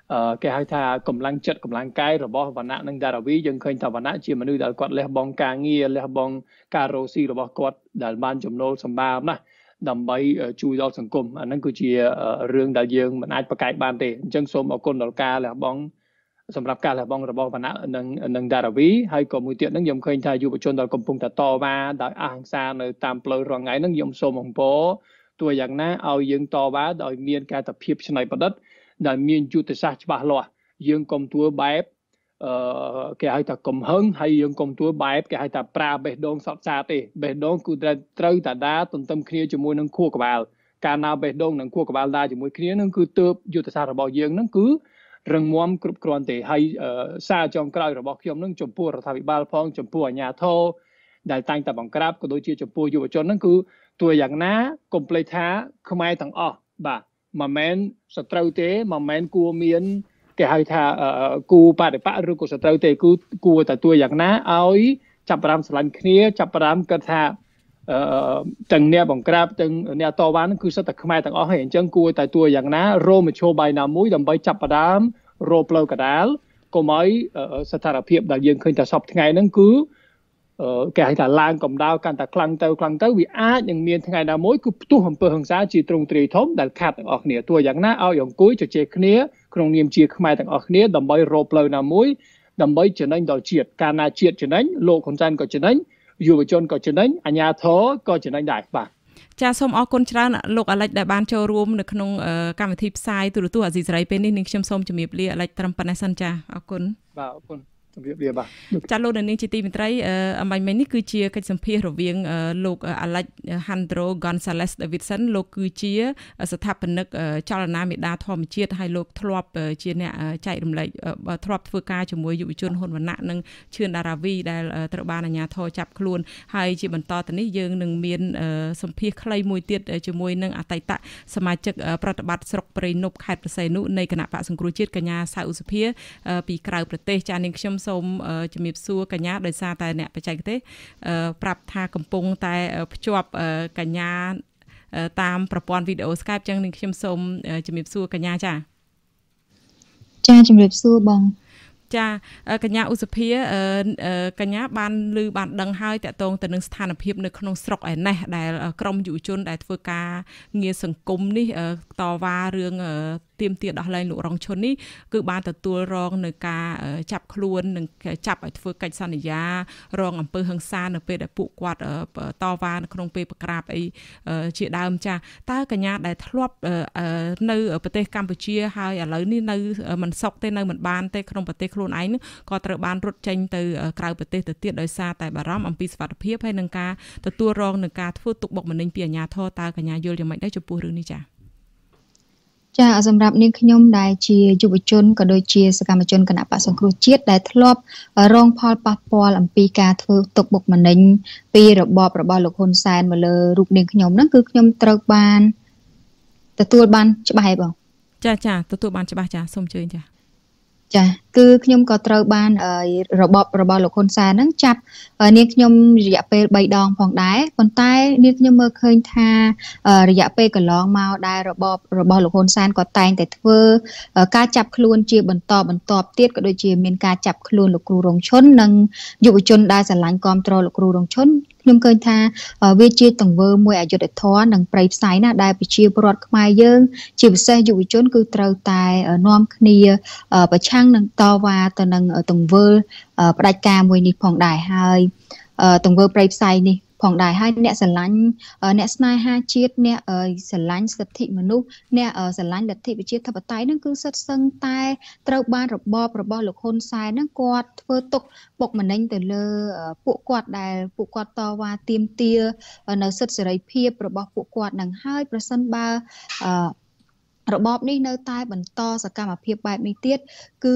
គេហៅថាកម្លាំងចិត្តកម្លាំងកាយរបស់វណ្ណៈនិងដារាវីយើងឃើញថាវណ្ណៈជាមនុស្សដែលគាត់លះបង់ការងារលះបង់ការរកស៊ីរបស់គាត់ដែលបានចំណូលសម្បើមណាស់ដើម្បីជួយដល់សង្គមអាហ្នឹងគឺជារឿងដែលយើងមិនអាចប្រកែកបានទេអញ្ចឹងសូមអរគុណដល់ការលះបង់សម្រាប់ការលះបង់របស់វណ្ណៈនិងដារាវីហើយក៏មួយទៀតហ្នឹងខ្ញុំឃើញថាយុវជនដែលកំពុងតែតវ៉ាដោយអហិង្សានៅតាមផ្លូវរាល់ថ្ងៃហ្នឹងខ្ញុំសូមអំពរទោះយ៉ាងណាឲ្យយើងតវ៉ាដោយមានការតែភាពច្នៃប្រឌិតដែលមានយុទ្ធសាស្ត្រច្បាស់លាស់យើងកុំទួបែបគេហៅថាកំហឹងហើយយើងកុំទួបែបគេហៅថាប្រើបេះដូងសតសាទេបេះដូងគឺត្រូវតាដាទន្ទឹមគ្នាជាមួយនឹងខួរក្បាលការណាបេះដូងនិងខួរក្បាលដាជាមួយគ្នានឹងគឺទើបយុទ្ធសាស្ត្ររបស់យើងនឹងគឺរឹងមាំគ្រប់គ្រាន់ទេហើយសារចុងក្រោយរបស់ខ្ញុំនឹងចំពោះរដ្ឋាភិបាលផងចំពោះអាជ្ញាធរដែលតែងតែបង្ក្រាបក៏ដូចជាចំពោះយុវជនហ្នឹងគឺទោះយ៉ាងណាកុំភ្លេចថាខ្មែរទាំងអស់បាទមិនមែនសត្រូវទេមិនមែនគួរមានគេហៅថាគូបដិបកឬក៏សត្រូវទេគឺគួរតែទួយ៉ាងណាឲ្យចាប់ផ្ដើមស្រឡាញ់គ្នាចាប់ផ្ដើមគិតថាទាំងអ្នកបង្ក្រាបទាំងអ្នកតវ៉ាហ្នឹងគឺសិតតែខ្មែរទាំងអស់ហើយអញ្ចឹងគួរតែទួយ៉ាងណារមជ្ឈបាយណាមួយដើម្បីចាប់ផ្ដើមរកផ្លូវកដាលកុំឲ្យស្ថានភាពដែលយើងឃើញតែសពថ្ងៃហ្នឹងគឺគេហៅថាឡើងកម្ដៅកាន់តែខ្លាំងទៅវាអាចនឹងមានថ្ងៃណាមួយគឺផ្ទុះអំពើហិង្សាជាទ្រង់ទ្រាយធំដែលខាត់ទាំងអស់គ្នាទោះយ៉ាងណាឲ្យអង្គុយជជែកគ្នាក្នុងនាមជាខ្មែរទាំងអស់គ្នាដើម្បីរកផ្លូវណាមួយដើម្បីចំណេញដល់ជាតិកាលណាជាតិចំណេញលោកហ៊ុនសែនក៏ចំណេញយុវជនក៏ចំណេញអាជ្ញាធរក៏ចំណេញដែរបាទចាសូមអរគុណច្រើនលោកអាលិចដែលបានចូលរួមនៅក្នុងកម្មវិធីផ្សាយទូរទស្សន៍អាស៊ីសេរីពេលនេះនាងខ្ញុំសូមជម្រាបលាអាលិចត្រឹមប៉ុណ្ណេះសិនចាអរគុណបាទអរគុណជំរាបលាបាទចាលោកនាងជាទីមេត្រីអំបញ្ញមិញនេះគឺជាកិច្ចសម្ភាសរវាងលោកអាលិច Handro Gonzalez Davidson លោកគឺជាស្ថាបនិកចលនាមេដាធម្មជាតិហើយលោកធ្លាប់ជាអ្នកចែករំលែកធ្លាប់ធ្វើការជាមួយយុវជនហ៊ុនវណ្ណៈនិងឈឿនដារាវីដែលត្រូវបានអាជ្ញាធរចាប់ខ្លួនហើយជាបន្តទៅនេះយើងនឹងមានសម្ភាសខ្លីមួយទៀតជាមួយនឹងអតីតសមាជិកប្រតិបត្តិស្រុកព្រៃនប់ខេត្តព្រះសីហនុនៃគណៈបកសង្គ្រោះជាតិកញ្ញាសៅឧសភាពីក្រៅប្រទេសចានាងខ្ញុំសូមជំរាបសួរកញ្ញាដោយសារតែអ្នកបច្ចេកទេសប្រាប់ថាកំពុងតែភ្ជាប់កញ្ញាតាមប្រព័ន្ធវីដេអូ Skype ចឹងនាងខ្ញុំសូមជំរាបសួរកញ្ញាចាជំរាបសួរបងចាកញ្ញាឧសភាកញ្ញាបានដឹងហើយតកតងទៅនឹងស្ថានភាពនៅក្នុងស្រុកឯណេះដែលក្រមយុវជនដែលធ្វើការងារសង្គមនេះតវ៉ារឿងទាមទារដោះលែងលោករងឈុននេះគឺបានទទួលរងនៅការចាប់ខ្លួននិងចាប់ឲ្យធ្វើកិច្ចសន្យារងអំពើហិង្សានៅពេលដែលពួកគាត់តវ៉ានៅក្នុងពេលប្រក្រាបអីជាដើមចាតើកញ្ញាដែលធ្លាប់នៅប្រទេសកម្ពុជាហើយឥឡូវនេះនៅមិនសុខទេនៅមិនបានទេក្នុងប្រទេសខ្លួនឯងក៏ត្រូវបានរត់ចេញទៅក្រៅប្រទេសទៅទៀតដោយសារតែបារម្ភអំពីសុខភាពហើយនឹងការទទួលរងនឹងការធ្វើទុកបុកម្នេញពីអាជ្ញាធរតើកញ្ញាយល់យ៉ាងម៉េចដែរចំពោះរឿងនេះចាសម្រាប់នាងខ្ញុំដែលជាយុវជនក៏ដូចជាសកម្មជនគណៈបក្សសង្គ្រោះជាតិដែលធ្លាប់រងផលប៉ះពាល់អំពីការធ្វើទុកបុកម្នេញពីរបបរបស់លោកហ៊ុនសែនមកលើរូបនាងខ្ញុំហ្នឹងគឺខ្ញុំត្រូវបានទទួលបានច្បាស់ហើយបងចាទទួលបានច្បាស់ចាសូមអញ្ជើញចាគឺខ្ញុំក៏ត្រូវបានរបបរបស់លោកហ៊ុនសែនហ្នឹងចាប់នាងខ្ញុំរយៈពេល3ដងផងដែរប៉ុន្តែនាងខ្ញុំមើលឃើញថារយៈពេលកន្លងមកដែលរបបរបស់លោកហ៊ុនសែនក៏តែងតែធ្វើការចាប់ខ្លួនជាបន្តទៀតក៏ដូចជាមានការចាប់ខ្លួនលោកគ្រូរងឈុននិងយុវជនដែលស្រឡាញ់គាំទ្រលោកគ្រូរងឈុនខ្ញុំឃើញថាវាជាទង្វើមួយអយុត្តិធម៌និងប្រៃផ្សៃណាដែលប្រជាពលរដ្ឋខ្មែរយើងជាពិសេសយុវជនគឺត្រូវតែនាំគ្នាប្រឆាំងនឹងតវ៉ាទៅនឹងទង្វើផ្ដាច់ការមួយនេះផងដែរហើយទង្វើប្រៃផ្សៃនេះផងដែរហើយអ្នកស្រឡាញ់អ្នកស្នេហាជាតិអ្នកស្រឡាញ់សិទ្ធិមនុស្សអ្នកស្រឡាញ់លទ្ធិប្រជាធិបតេយ្យហ្នឹងគឺសិតសឹងតែត្រូវបានរបបរបស់លោកហ៊ុនសែនហ្នឹងគាត់ធ្វើទុកបុកម្នេញទៅលើពួកគាត់ដែលពួកគាត់តវ៉ាទាមទារនៅសិទ្ធិសេរីភាពរបស់ពួកគាត់នឹងហើយប្រសិនបើរបបនេះនៅតែបន្តសកម្មភាពបែបនេះទៀតគឺ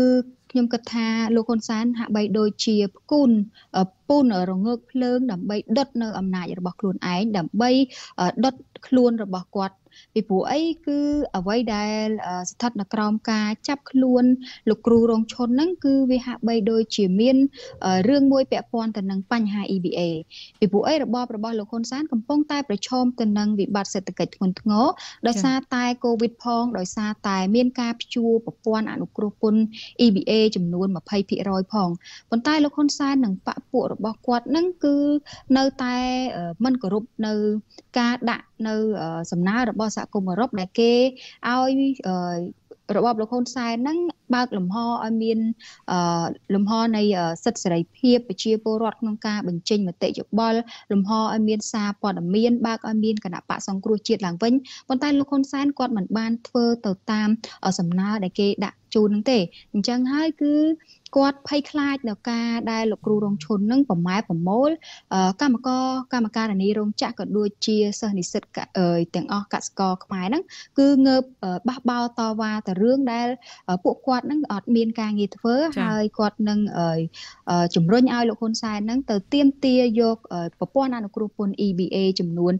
ខ្ញុំគិតថាលោកហ៊ុនសែនហាក់បីដូចជាផ្គូនពូនរងើកភ្លើងដើម្បីដុតនៅអំណាចរបស់ខ្លួនឯងដើម្បីដុតខ្លួនរបស់គាត់ពីព្រោះអីគឺអ្វីដែលស្ថិតនៅក្រោមការចាប់ខ្លួនលោកគ្រូរងឈុនហ្នឹងគឺវាហាក់បីដូចជាមានរឿងមួយពាក់ព័ន្ធទៅនឹងបញ្ហា EBA ពីព្រោះអីរបបរបស់លោកហ៊ុនសែនកំពុងតែប្រឈមទៅនឹងវិបត្តិសេដ្ឋកិច្ចធ្ងន់ធ្ងរដោយសារតែ COVID ផងដោយសារតែមានការព្យួរប្រព័ន្ធអនុគ្រោះពន្ធ EBA ចំនួន 20% ផងប៉ុន្តែលោកហ៊ុនសែននិងបកពួករបស់គាត់ហ្នឹងគឺនៅតែមិនគោរពនៅការដាក់នៅសំណើរបស់សហគមន៍អឺរ៉ុបដែលគេឲ្យរបបលោកហ៊ុនសែនហ្នឹងបើកលំហឲ្យមានលំហនៃសិទ្ធិសេរីភាពប្រជាពលរដ្ឋក្នុងការបញ្ចេញមតិយោបល់លំហឲ្យមានសារព័ត៌មានបើកឲ្យមានគណៈបកសង្គ្រោះជាតិឡើងវិញប៉ុន្តែលោកហ៊ុនសែនគាត់មិនបានធ្វើទៅតាមសំណើដែលគេដាក់ជូនហ្នឹងទេអញ្ចឹងហើយគឺគាត់ភ័យខ្លាចនៅការដែលលោកគ្រូរងឈុននឹងប្រម៉ែប្រមូលកម្មការនីរោងចក្រក៏ដូចជាសិស្សនិស្សិតទាំងអស់កសិករខ្មែរហ្នឹងគឺងើបបះបោរតវ៉ាទៅរឿងដែលពួកគាត់ហ្នឹងអត់មានការងារធ្វើហើយគាត់នឹងជំរុញឲ្យលោកហ៊ុនសែនហ្នឹងទៅទាមទារយកប្រព័ន្ធអនុគ្រោះពន្ធ EBA ចំនួន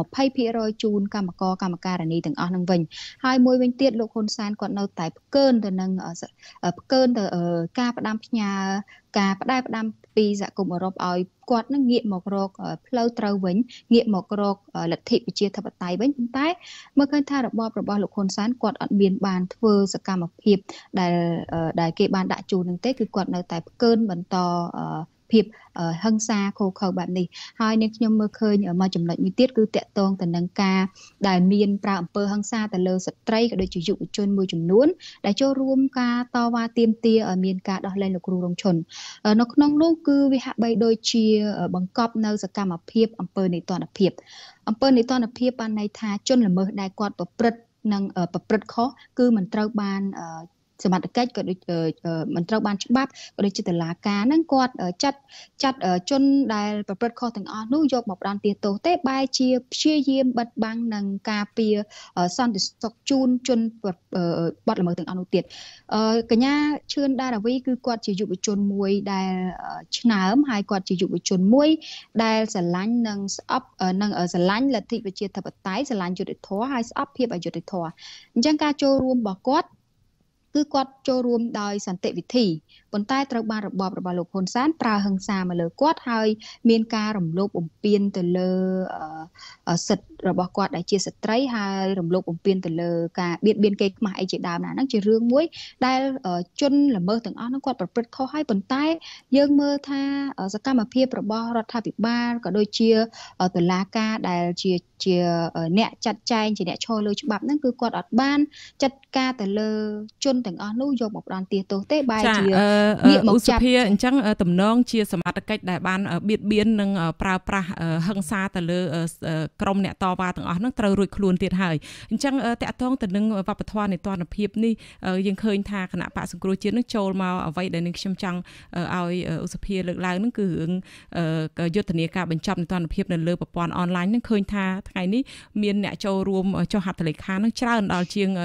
20% ជូនកម្មការនីទាំងអស់ហ្នឹងវិញហើយមួយវិញទៀតលោកហ៊ុនសែនគាត់នៅតែផ្កើនទៅនឹងការផ្ដាំផ្ញើការផ្ដាំពីសហគមន៍អឺរ៉ុបឲ្យគាត់នឹងងាកមករកផ្លូវត្រូវវិញងាកមករកលទ្ធិប្រជាធិបតេយ្យវិញប៉ុន្តែមើលឃើញថារបបរបស់លោកហ៊ុនសែនគាត់អត់មានបានធ្វើសកម្មភាពដែលគេបានដាក់ជូននឹងទេគឺគាត់នៅតែផ្កើនបន្តភាពហិង្សាខុសខើបែបនេះហើយនាងខ្ញុំមើលឃើញមួយចំណុចមួយទៀតគឺតាក់ទងទៅនឹងការដែលមានប្រើអំពើហិង្សាទៅលើស្ត្រីក៏ដូចជាយុវជនមួយចំនួនដែលចូលរួមការតវ៉ាទាមទារឲ្យមានការដោះលែងលោកគ្រូរងឈុននៅក្នុងនោះគឺវាហាក់បីដូចជាបង្កប់នៅសកម្មភាពអំពើនីតិរដ្ឋភាពបានន័យថាជនល្មើសដែលគាត់ប្រព្រឹត្តខុសគឺមិនត្រូវបានសមត្ថកិច្ចក៏ដូចមិនត្រូវបានច្បាប់ក៏ដូចជាតុលាការហ្នឹងគាត់ចាត់ជនដែលប្រព្រឹត្តខុសទាំងអស់នោះយកមកផ្ដន្ទាទោសទេបែរជាព្យាយាមបិទបាំងនឹងការពារសន្តិសុខជូនជនបាត់ល្មើសទាំងអស់នោះទៀតកញ្ញាឈឿនដារាវីគឺគាត់ជាយុវជនមួយដែលឆ្នើមហើយគាត់ជាយុវជនមួយដែលស្រឡាញ់និងស្អប់និងស្រឡាញ់លទ្ធិប្រជាធិបតេយ្យស្រឡាញ់យុត្តិធម៌ហើយស្អប់ភាពអយុត្តិធម៌អញ្ចឹងការចូលរួមរបស់គាត់គឺគាត់ចូលរួមដោយសន្តិវិធីប៉ុន្តែត្រូវបានរបបរបស់លោកហ៊ុនសែនប្រើហិង្សាមកលើគាត់ហើយមានការរំលោភបំពានទៅលើសិទ្ធិរបស់គាត់ដែលជាស្ត្រីហើយរំលោភបំពានទៅលើការបៀតបៀនគេខ្មាស់អីជាដើមណាហ្នឹងជារឿងមួយដែលជនល្មើសទាំងអស់ហ្នឹងគាត់ប្រព្រឹត្តខុសហើយប៉ុន្តែយើងមើលថាសកម្មភាពរបស់រដ្ឋាភិបាលក៏ដូចជាតុលាការដែលជាអ្នកចាត់ចែងជាអ្នកឈរលើច្បាប់ហ្នឹងគឺគាត់អត់បានចាត់ការទៅលើជនទាំងអស់នោះយកមកផ្ដន្ទាទោសទេបែរជាងាកមកចាប់អញ្ចឹងតំណងជាសមត្ថកិច្ចដែលបានបៀតបៀននិងប្រើប្រាស់ហិង្សាទៅលើក្រុមអ្នកតវ៉ាទាំងអស់ហ្នឹងត្រូវរួចខ្លួនទៀតហើយអញ្ចឹងតកតងទៅនឹងវប្បធម៌នៃទណ្ឌភាពនេះយើងឃើញថាគណៈបកសង្គ្រោះជាតិនឹងចូលមកអ្វីដែលនឹងខ្ញុំចង់ឲ្យឧសភាលើកឡើងហ្នឹងគឺរឿងយុទ្ធនាការបញ្ចប់នៃទណ្ឌភាពនៅលើប្រព័ន្ធអនឡាញហ្នឹងឃើញថាថ្ងៃនេះមានអ្នកចូលរួមចុះហត្ថលេខាហ្នឹងច្រើនដល់ជាង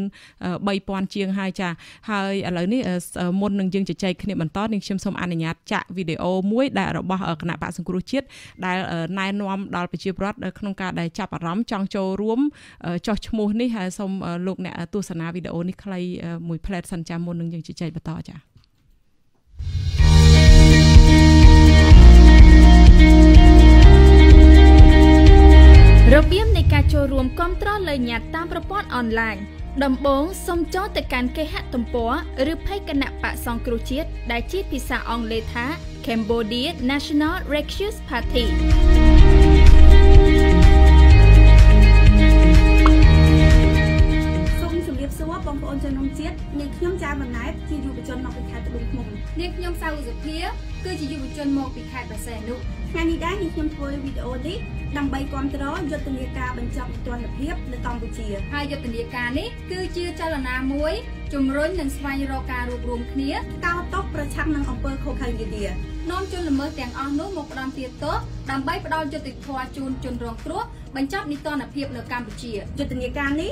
13000 ជាងហើយចាហើយឥឡូវនេះមុននឹងយើងជជែកគ្នាបន្តនឹងខ្ញុំសូមអនុញ្ញាតចាក់វីដេអូមួយដែលរបស់គណៈបកសង្គ្រោះជាតិដែលណែនាំដល់ប្រជាពលរដ្ឋក្នុងការដែលចាប់អារម្មណ៍ចង់ចូលរួមចុះឈ្មោះនេះហើយសូមលោកអ្នកទស្សនាវីដេអូនេះខ្លីមួយផ្លែតសិនចាមុននឹងយើងជជែកបន្តចារបៀបនៃការចូលរួមគាំទ្រលើញត្តិតាមប្រព័ន្ធអនឡាញដំបូងសូមចូលទៅកាន់គេហទំព័រឬ Page គណៈបកសង្គ្រោះជាតិដែលជាភាសាអង់គ្លេសថា Cambodia National Rescue Party សូមជម្រាបសួរបងប្អូនជនរួមជាតិនាងខ្ញុំចាមណែតជាយុវជនមកពីខេត្តត្បូងឃ្មុំនាងខ្ញុំសៅសុភាគឺជាយុវជនមកពីខេត្តបរសៃនុថ្ងៃនេះដែរនាងខ្ញុំធ្វើវីដេអូនេះដើម្បីគាំទ្រយុទ្ធនាការបញ្ចប់និទានភាពនៅកម្ពុជាហើយយុទ្ធនាការនេះគឺជាចលនាមួយជំរុញនិងស្វែងរកការរួបរวมគ្នាកោតទោសប្រឆាំងនឹងអំពើខុសខើនានានាំជនល្មើសទាំងអស់នោះមកផ្ដន្ទាទោសដើម្បីផ្ដល់យុត្តិធម៌ជូនជនរងគ្រោះបញ្ចប់និទានភាពនៅកម្ពុជាយុទ្ធនាការនេះ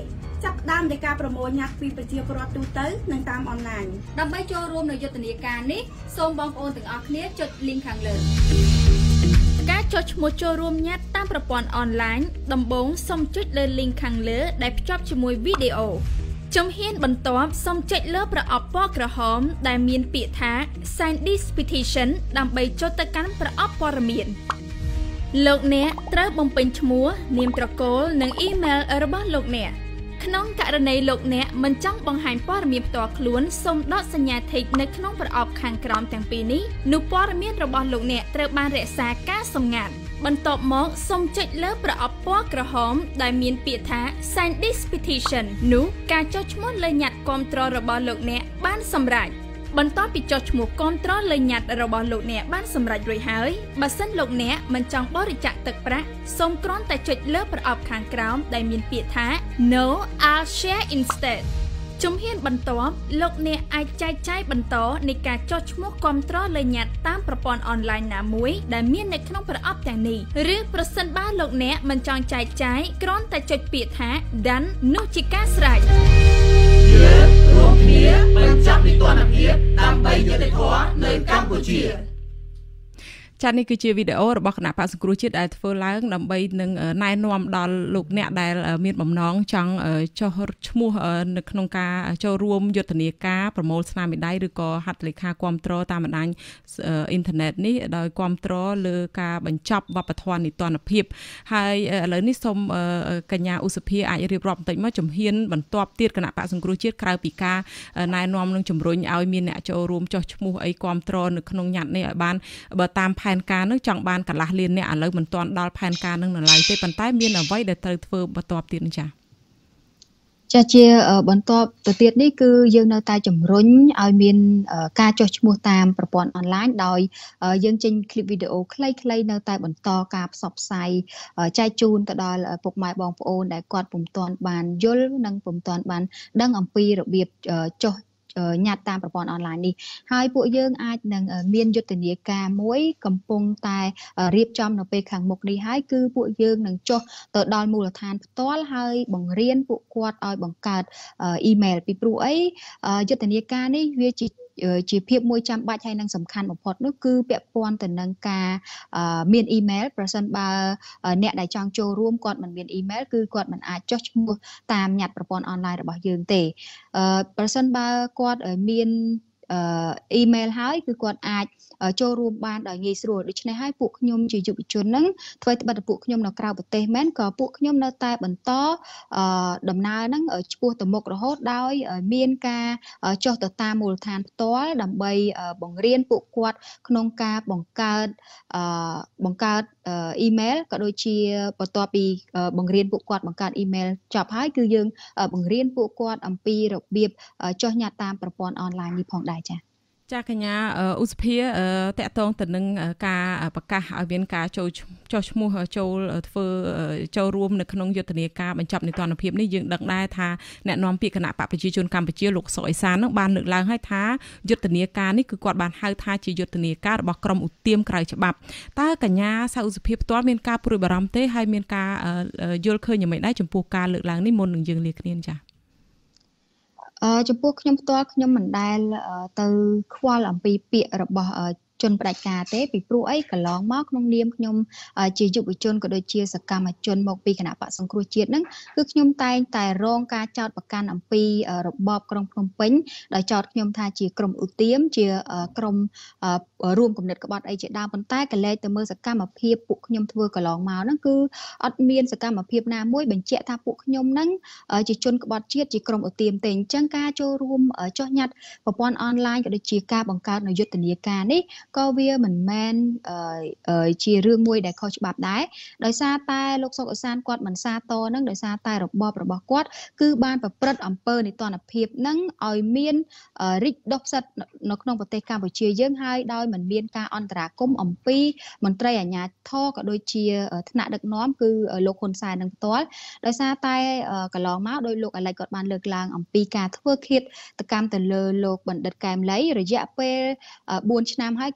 ចាប់ផ្ដើមនៃការប្រមូលញ៉ាត់ពីប្រជាពលរដ្ឋទូទៅនិងតាមអនឡាញដើម្បីចូលរួមនៅយុទ្ធនាការនេះសូមបងប្អូនទាំងអស់គ្នាចុច link ខាងលើការចុចឈ្មោះចូលរួមញ៉ាត់តាមប្រព័ន្ធអនឡាញដំបូងសូមចុចលើ link ខាងលើដែលភ្ជាប់ជាមួយវីដេអូជំហានបន្ទាប់សូមចុចលើប្រអប់ពណ៌ក្រហមដែលមានពាក្យថា Send this petition ដើម្បីចុចទៅកាន់ប្រអប់ព័ត៌មានលោកអ្នកត្រូវបំពេញឈ្មោះនាមត្រកូលនិងអ៊ីមែលរបស់លោកអ្នកក្នុងករណីលោកអ្នកមិនចង់បង្ហាញព័ត៌មានផ្ទាល់ខ្លួនសូមដកសញ្ញា Tick នៅក្នុងប្រអប់ខាងក្រោមទាំងពីរនេះនោះព័ត៌មានរបស់លោកអ្នកត្រូវបានរក្សាការសម្ងាត់បន្ទាប់មកសូមចុចលើប្រអប់ពណ៌ក្រហមដែលមានពាក្យថា Send this petition នោះការចុចឈ្មោះលើញត្តិគាំទ្ររបស់លោកអ្នកបានសម្រេចបន្ទាប់ពីចុចឈ្មោះគាំទ្រលើញត្តិរបស់លោកអ្នកបានសម្រេចរួចហើយបើសិនលោកអ្នកមិនចង់បរិច្ចាគទឹកប្រាក់សូមគ្រាន់តែចុចលើប្រអប់ខាងក្រោមដែលមានពាក្យថា No I'll share instead ជំហានបន្ទាប់លោកអ្នកអាចចែកចាយបន្តនៃការចុះឈ្មោះគាំទ្រលើញត្តិតាមប្រព័ន្ធអនឡាញណាមួយដែលមាននៅក្នុងប្រអប់ទាំងនេះឬប្រសិនបើលោកអ្នកមិនចង់ចែកចាយគ្រាន់តែចុចពាក្យថា Done នោះជាការស្រេចយើងរួមគ្នាបញ្ចប់នីតិរដ្ឋភាពដើម្បីយុត្តិធម៌នៅកម្ពុជាចា៎នេះគឺជាវីដេអូរបស់គណៈបក្សសង្គ្រោះជាតិដែលធ្វើឡើងដើម្បីនឹងណែនាំដល់លោកអ្នកដែលមានបំណងចង់ចុះឈ្មោះនៅក្នុងការចូលរួមយុទ្ធនាការប្រមូលស្នាមមេដៃឬក៏ហត្ថលេខាគាំទ្រតាមបណ្ដាញអ៊ីនធឺណិតនេះដោយគាំទ្រលើការបញ្ចប់វប្បធម៌នីតិរដ្ឋភាពហើយឥឡូវនេះសូមកញ្ញាឧសភាអាចរៀបរាប់បន្តិចមកជំហានបន្ទាប់ទៀតគណៈបក្សសង្គ្រោះជាតិក្រៅពីការណែនាំនឹងជំរុញឲ្យមានអ្នកចូលរួមចុះឈ្មោះអីគាំទ្រនៅក្នុងញត្តិនេះឲ្យបានបើតាមផែនការនឹងចង់បានកន្លះលានអ្នកឥឡូវមិនទាន់ដល់ផែនការនឹងនៅឡើយទេប៉ុន្តែមានអ្វីដែលត្រូវធ្វើបន្ទាប់ទៀតចា៎ចាជាបន្ទាប់ទៅទៀតនេះគឺយើងនៅតែជំរុញឲ្យមានការចុះឈ្មោះតាមប្រព័ន្ធអនឡាញដោយយើងចេញคลิปវីដេអូខ្លីៗនៅតែបន្តការផ្សព្វផ្សាយចែកជូនទៅដល់ពុកម៉ែបងប្អូនដែលគាត់ពុំទាន់បានយល់និងពុំទាន់បានដឹងអំពីរបៀបចុះញត្តិតាមប្រព័ន្ធអនឡាញនេះហើយពួកយើងអាចនឹងមានយុទ្ធនាការមួយកំពុងតែរៀបចំនៅពេលខាងមុខនេះហើយគឺពួកយើងនឹងចុះទៅដល់មូលដ្ឋានផ្ទាល់ហើយបង្រៀនពួកគាត់ឲ្យបង្កើតអ៊ីមែលពីព្រោះអីយុទ្ធនាការនេះវាជាភាពមួយចាំបាច់ហើយនឹងសំខាន់បំផុតនោះគឺពាក់ព័ន្ធទៅនឹងការមានអ៊ីមែលប្រសិនបើអ្នកដែលចង់ចូលរួមគាត់មិនមានអ៊ីមែលគឺគាត់មិនអាចចុះឈ្មោះតាមញត្តិប្រព័ន្ធអនឡាញរបស់យើងទេប្រសិនបើគាត់មានអ៊ីមែលហើយគឺគាត់អាចចូលរួមបានដោយងាយស្រួលដូច្នេះហើយពួកខ្ញុំជាយុវជនហ្នឹងធ្វើត្បិតតែពួកខ្ញុំនៅក្រៅប្រទេសមែនក៏ពួកខ្ញុំនៅតែបន្តដំណើរហ្នឹងឆ្ពោះទៅមុខរហូតដោយមានការចុះទៅតាមមូលដ្ឋានផ្ទាល់ដើម្បីបង្រៀនពួកគាត់ក្នុងការបង្កើតអ៊ីមែលក៏ដូចជាបន្ទាប់ពីបង្រៀនពួកគាត់បង្កើតអ៊ីមែលចប់ហើយគឺយើងបង្រៀនពួកគាត់អំពីរបៀបចុះញត្តិតាមប្រព័ន្ធអនឡាញនេះផងដែរចា៎ចាកញ្ញាឧសភាតកតងទៅនឹងការប្រកាសឲ្យមានការចុះឈ្មោះចូលរួមនៅក្នុងយុទ្ធនាការបញ្ចប់នីតិរដ្ឋភាពនេះយើងដឹងដែរថាអ្នកនាំពាក្យគណៈបកប្រជាជនកម្ពុជាលោកសុកអេសាននឹងបានលើកឡើងឲ្យថាយុទ្ធនាការនេះគឺគាត់បានហៅថាជាយុទ្ធនាការរបស់ក្រមឧទាមក្រៅច្បាប់តើកញ្ញាសៅឧសភាផ្ទាល់មានការព្រួយបារម្ភទេហើយមានការយល់ឃើញយ៉ាងម៉េចដែរចំពោះការលើកឡើងនេះមុននឹងយើងលាគ្នាចា៎ចំពោះខ្ញុំផ្ទាល់ខ្ញុំមិនដែលទៅខ្វល់អំពីពាក្យរបស់ជនផ្ដាច់ការទេពីព្រោះអីកន្លងមកក្នុងនាមខ្ញុំជាយុវជនក៏ដូចជាសកម្មជនមកពីគណៈបក្សសង្គ្រោះជាតិហ្នឹងគឺខ្ញុំតែងតែរងការចោទប្រកាន់អំពីរបបក្រុងភ្នំពេញដោយចោទខ្ញុំថាជាក្រុមឧទាមជាក្រុមរួមគំនិតក្បត់អីជាដើមប៉ុន្តែកលែងទៅមើលសកម្មភាពពួកខ្ញុំធ្វើកន្លងមកហ្នឹងគឺអត់មានសកម្មភាពណាមួយបញ្ជាក់ថាពួកខ្ញុំហ្នឹងជាជនក្បត់ជាតិជាក្រុមឧទាមទេអញ្ចឹងការចូលរួមចុះញត្តិប្រព័ន្ធអនឡាញក៏ដូចជាការបង្កើតនៅយុទ្ធនាការនេះក៏វាមិនមែនជារឿងមួយដែលខុសច្បាប់ដែរដោយសារតែលោកសុកអេសានគាត់មិនសាទរនឹងដោយសារតែរបបរបស់គាត់គឺបានប្រព្រឹត្តអំពើនីតិរដ្ឋភាពនឹងឲ្យមានរិទ្ធដុបផ្សិតនៅក្នុងប្រទេសកម្ពុជាយើងហើយដោយមិនមានការអន្តរាគមន៍អំពីមន្ត្រីអាជ្ញាធរក៏ដូចជាថ្នាក់ដឹកនាំគឺលោកហ៊ុនសែននឹងផ្ទាល់ដោយសារតែកន្លងមកដោយលោកអាឡិចគាត់បានលើកឡើងអំពីការធ្វើឃាតកម្មទៅលើលោកបណ្ឌិតកែមលីរយៈពេល4ឆ្នាំហើយគឺ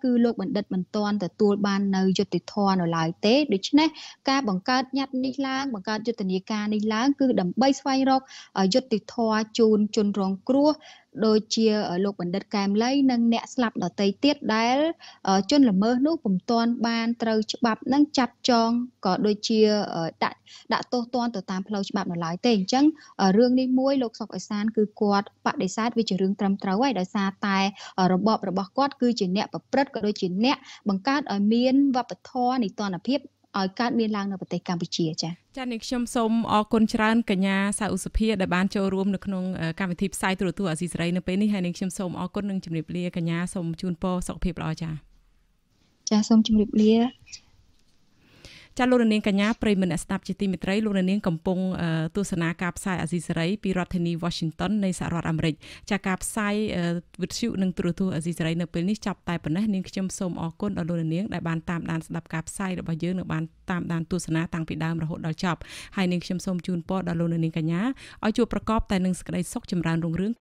គឺលោកបណ្ឌិតមិនទាន់ទទួលបាននៅយុត្តិធម៌នៅឡើយទេដូច្នេះការបង្កើតញត្តិនេះឡើងបង្កើតយុទ្ធនាការនេះឡើងគឺដើម្បីស្វែងរកយុត្តិធម៌ជូនជនរងគ្រោះដូចជាលោកបណ្ឌិតកែមលីនិងអ្នកស្លាប់ដទៃទៀតដែលជនល្មើសនោះពុំទាន់បានត្រូវច្បាប់នឹងចាប់ចងក៏ដូចជាដាក់ទោសទណ្ឌទៅតាមផ្លូវច្បាប់នៅឡើយទេអញ្ចឹងរឿងនេះមួយលោកសុកអេសានគឺគាត់បដិសេធវាជារឿងត្រឹមត្រូវហើយដោយសារតែរបបរបស់គាត់គឺជាអ្នកប្រព្រឹត្តក៏ដូចជាអ្នកបង្កើតឲ្យមានវប្បធម៌នីតិរដ្ឋភាពឲ្យកើតមានឡើងនៅប្រទេសកម្ពុជាចា៎នេះខ្ញុំសូមអរគុណច្រើនកញ្ញាសៅសុភាដែលបានចូលរួមនៅក្នុងកម្មវិធីផ្សាយទូរទស្សន៍អាស៊ីសេរីនៅពេលនេះហើយនឹងខ្ញុំសូមអរគុណនិងជម្រាបលាកញ្ញាសូមជូនពរសុខភាពល្អចា៎សូមជម្រាបលាចាលោកនាងកញ្ញាប្រិយមិត្តអ្នកស្ដាប់ជាទីមេត្រីលោកនាងកំពុងទស្សនាការផ្សាយអាស៊ីសេរីពីរដ្ឋធានី Washington នៃសហរដ្ឋអាមេរិកចាការផ្សាយវិទ្យុនិងទូរទស្សន៍អាស៊ីសេរីនៅពេលនេះចាប់តែប៉ុណ្ណេះនាងខ្ញុំសូមអរគុណដល់លោកនាងដែលបានតាមដានស្ដាប់ការផ្សាយរបស់យើងនិងបានតាមដានទស្សនាតាំងពីដើមរហូតដល់ចប់ហើយនាងខ្ញុំសូមជូនពរដល់លោកនាងកញ្ញាឲ្យជួបប្រកបតែនឹងសេចក្តីសុខចម្រើនរុងរឿង